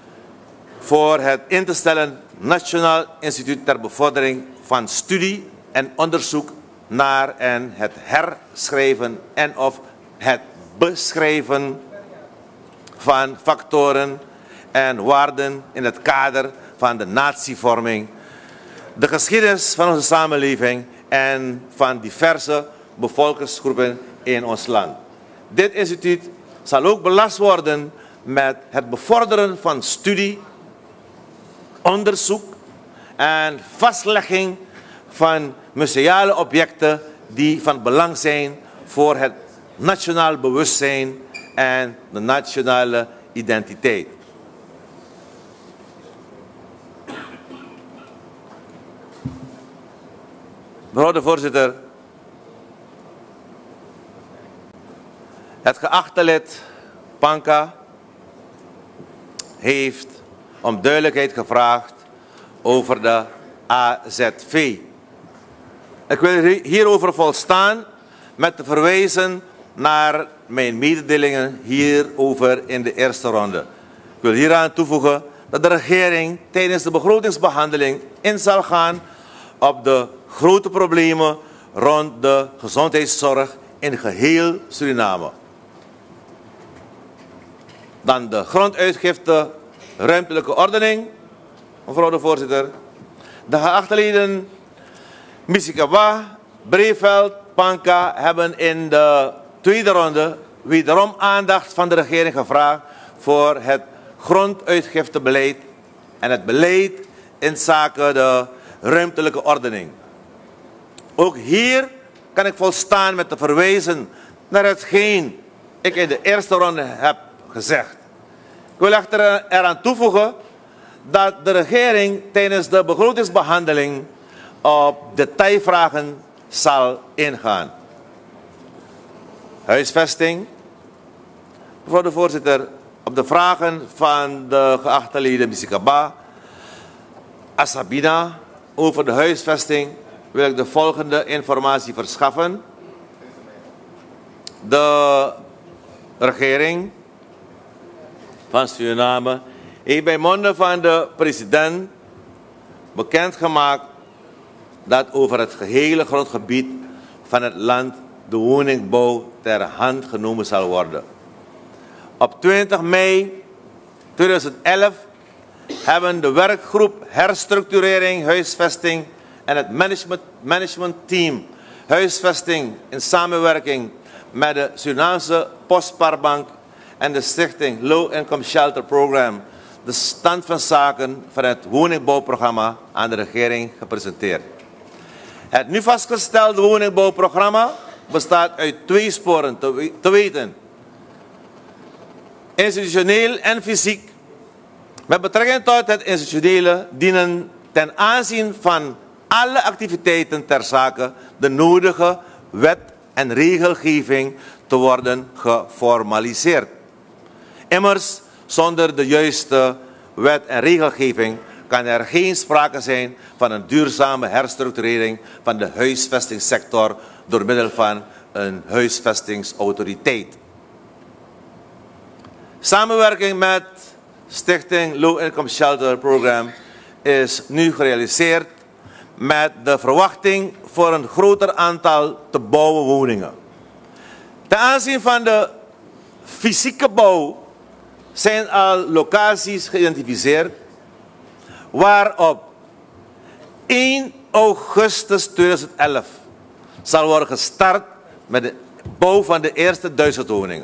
voor het in te stellen Nationaal Instituut ter Bevordering van Studie en Onderzoek naar en het herschrijven en of het beschrijven van factoren en waarden in het kader van de natievorming, de geschiedenis van onze samenleving en van diverse bevolkingsgroepen in ons land. Dit instituut zal ook belast worden met het bevorderen van studie, onderzoek en vastlegging van museale objecten die van belang zijn voor het nationaal bewustzijn en de nationale identiteit. Mevrouw de voorzitter, het geachte lid Panka heeft om duidelijkheid gevraagd over de AZV. Ik wil hierover volstaan met te verwijzen naar mijn mededelingen hierover in de eerste ronde. Ik wil hieraan toevoegen dat de regering tijdens de begrotingsbehandeling in zal gaan op de grote problemen rond de gezondheidszorg in geheel Suriname. Dan de gronduitgifte, ruimtelijke ordening, mevrouw de voorzitter. De geachte leden Misikaba, Breveld, Panka hebben in de tweede ronde wederom aandacht van de regering gevraagd voor het gronduitgiftebeleid en het beleid in zaken de ruimtelijke ordening. Ook hier kan ik volstaan met te verwijzen naar hetgeen ik in de eerste ronde heb gezegd. Ik wil echter eraan toevoegen dat de regering tijdens de begrotingsbehandeling op detailvragen zal ingaan. Huisvesting. Mevrouw de voorzitter, op de vragen van de geachte leden Misikaba, Asabina over de huisvesting wil ik de volgende informatie verschaffen. De regering van Suriname heeft bij monden van de president bekendgemaakt dat over het gehele grondgebied van het land de woningbouw ter hand genomen zal worden. Op 20 mei 2011 hebben de werkgroep herstructurering huisvesting en het managementteam huisvesting in samenwerking met de Surinaamse Postspaarbank en de stichting Low Income Shelter Program de stand van zaken van het woningbouwprogramma aan de regering gepresenteerd. Het nu vastgestelde woningbouwprogramma bestaat uit 2 sporen te weten. Institutioneel en fysiek. Met betrekking tot het institutionele dienen ten aanzien van alle activiteiten ter zake de nodige wet en regelgeving te worden geformaliseerd. Immers, zonder de juiste wet en regelgeving kan er geen sprake zijn van een duurzame herstructurering van de huisvestingssector door middel van een huisvestingsautoriteit. Samenwerking met Stichting Low Income Shelter Program is nu gerealiseerd met de verwachting voor een groter aantal te bouwen woningen. Ten aanzien van de fysieke bouw zijn al locaties geïdentificeerd waarop 1 augustus 2011 zal worden gestart met de bouw van de eerste 1000 woningen.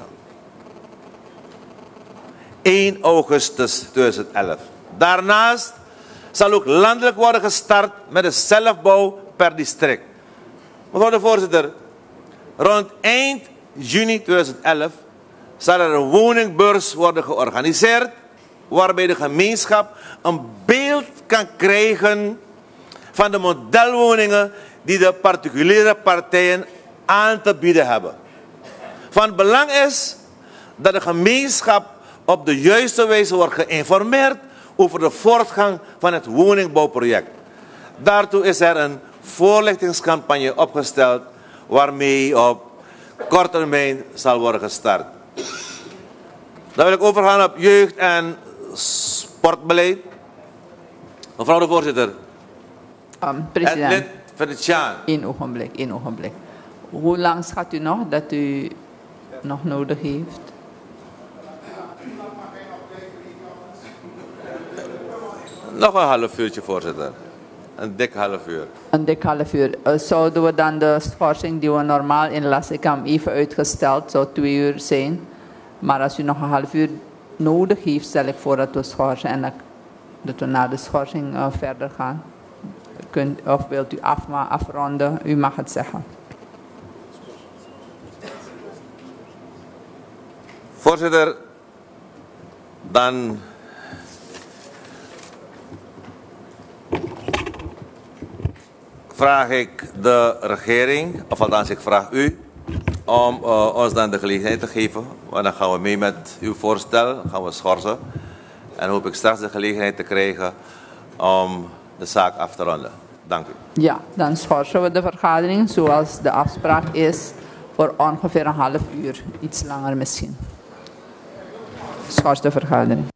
1 augustus 2011. Daarnaast zal ook landelijk worden gestart met de zelfbouw per district. Mevrouw de voorzitter, rond eind juni 2011 zal er een woningbeurs worden georganiseerd waarbij de gemeenschap een beeld kan krijgen van de modelwoningen die de particuliere partijen aan te bieden hebben. Van belang is dat de gemeenschap op de juiste wijze wordt geïnformeerd over de voortgang van het woningbouwproject. Daartoe is er een voorlichtingscampagne opgesteld waarmee op korte termijn zal worden gestart. Dan wil ik overgaan op jeugd- en sportbeleid. Mevrouw de voorzitter. President. Het lid Venetiaan. 1 ogenblik. Hoe lang schat u nog dat u nog nodig heeft? Nog een half uurtje, voorzitter. Een dik half uur. Een dik half uur. Zouden we dan de schorsing die we normaal in Lassekam even uitgesteld, zou 2 uur zijn. Maar als u nog een half uur nodig heeft, stel ik voor dat we schorsen en dat we na de schorsing verder gaan. Of wilt u afronden? U mag het zeggen. Voorzitter, dan vraag ik de regering, of althans ik vraag u, om ons dan de gelegenheid te geven. Want dan gaan we mee met uw voorstel, gaan we schorsen. En hoop ik straks de gelegenheid te krijgen om de zaak af te ronden. Dank u. Ja, dan schorsen we de vergadering zoals de afspraak is voor ongeveer een half uur. Iets langer misschien. Schors de vergadering.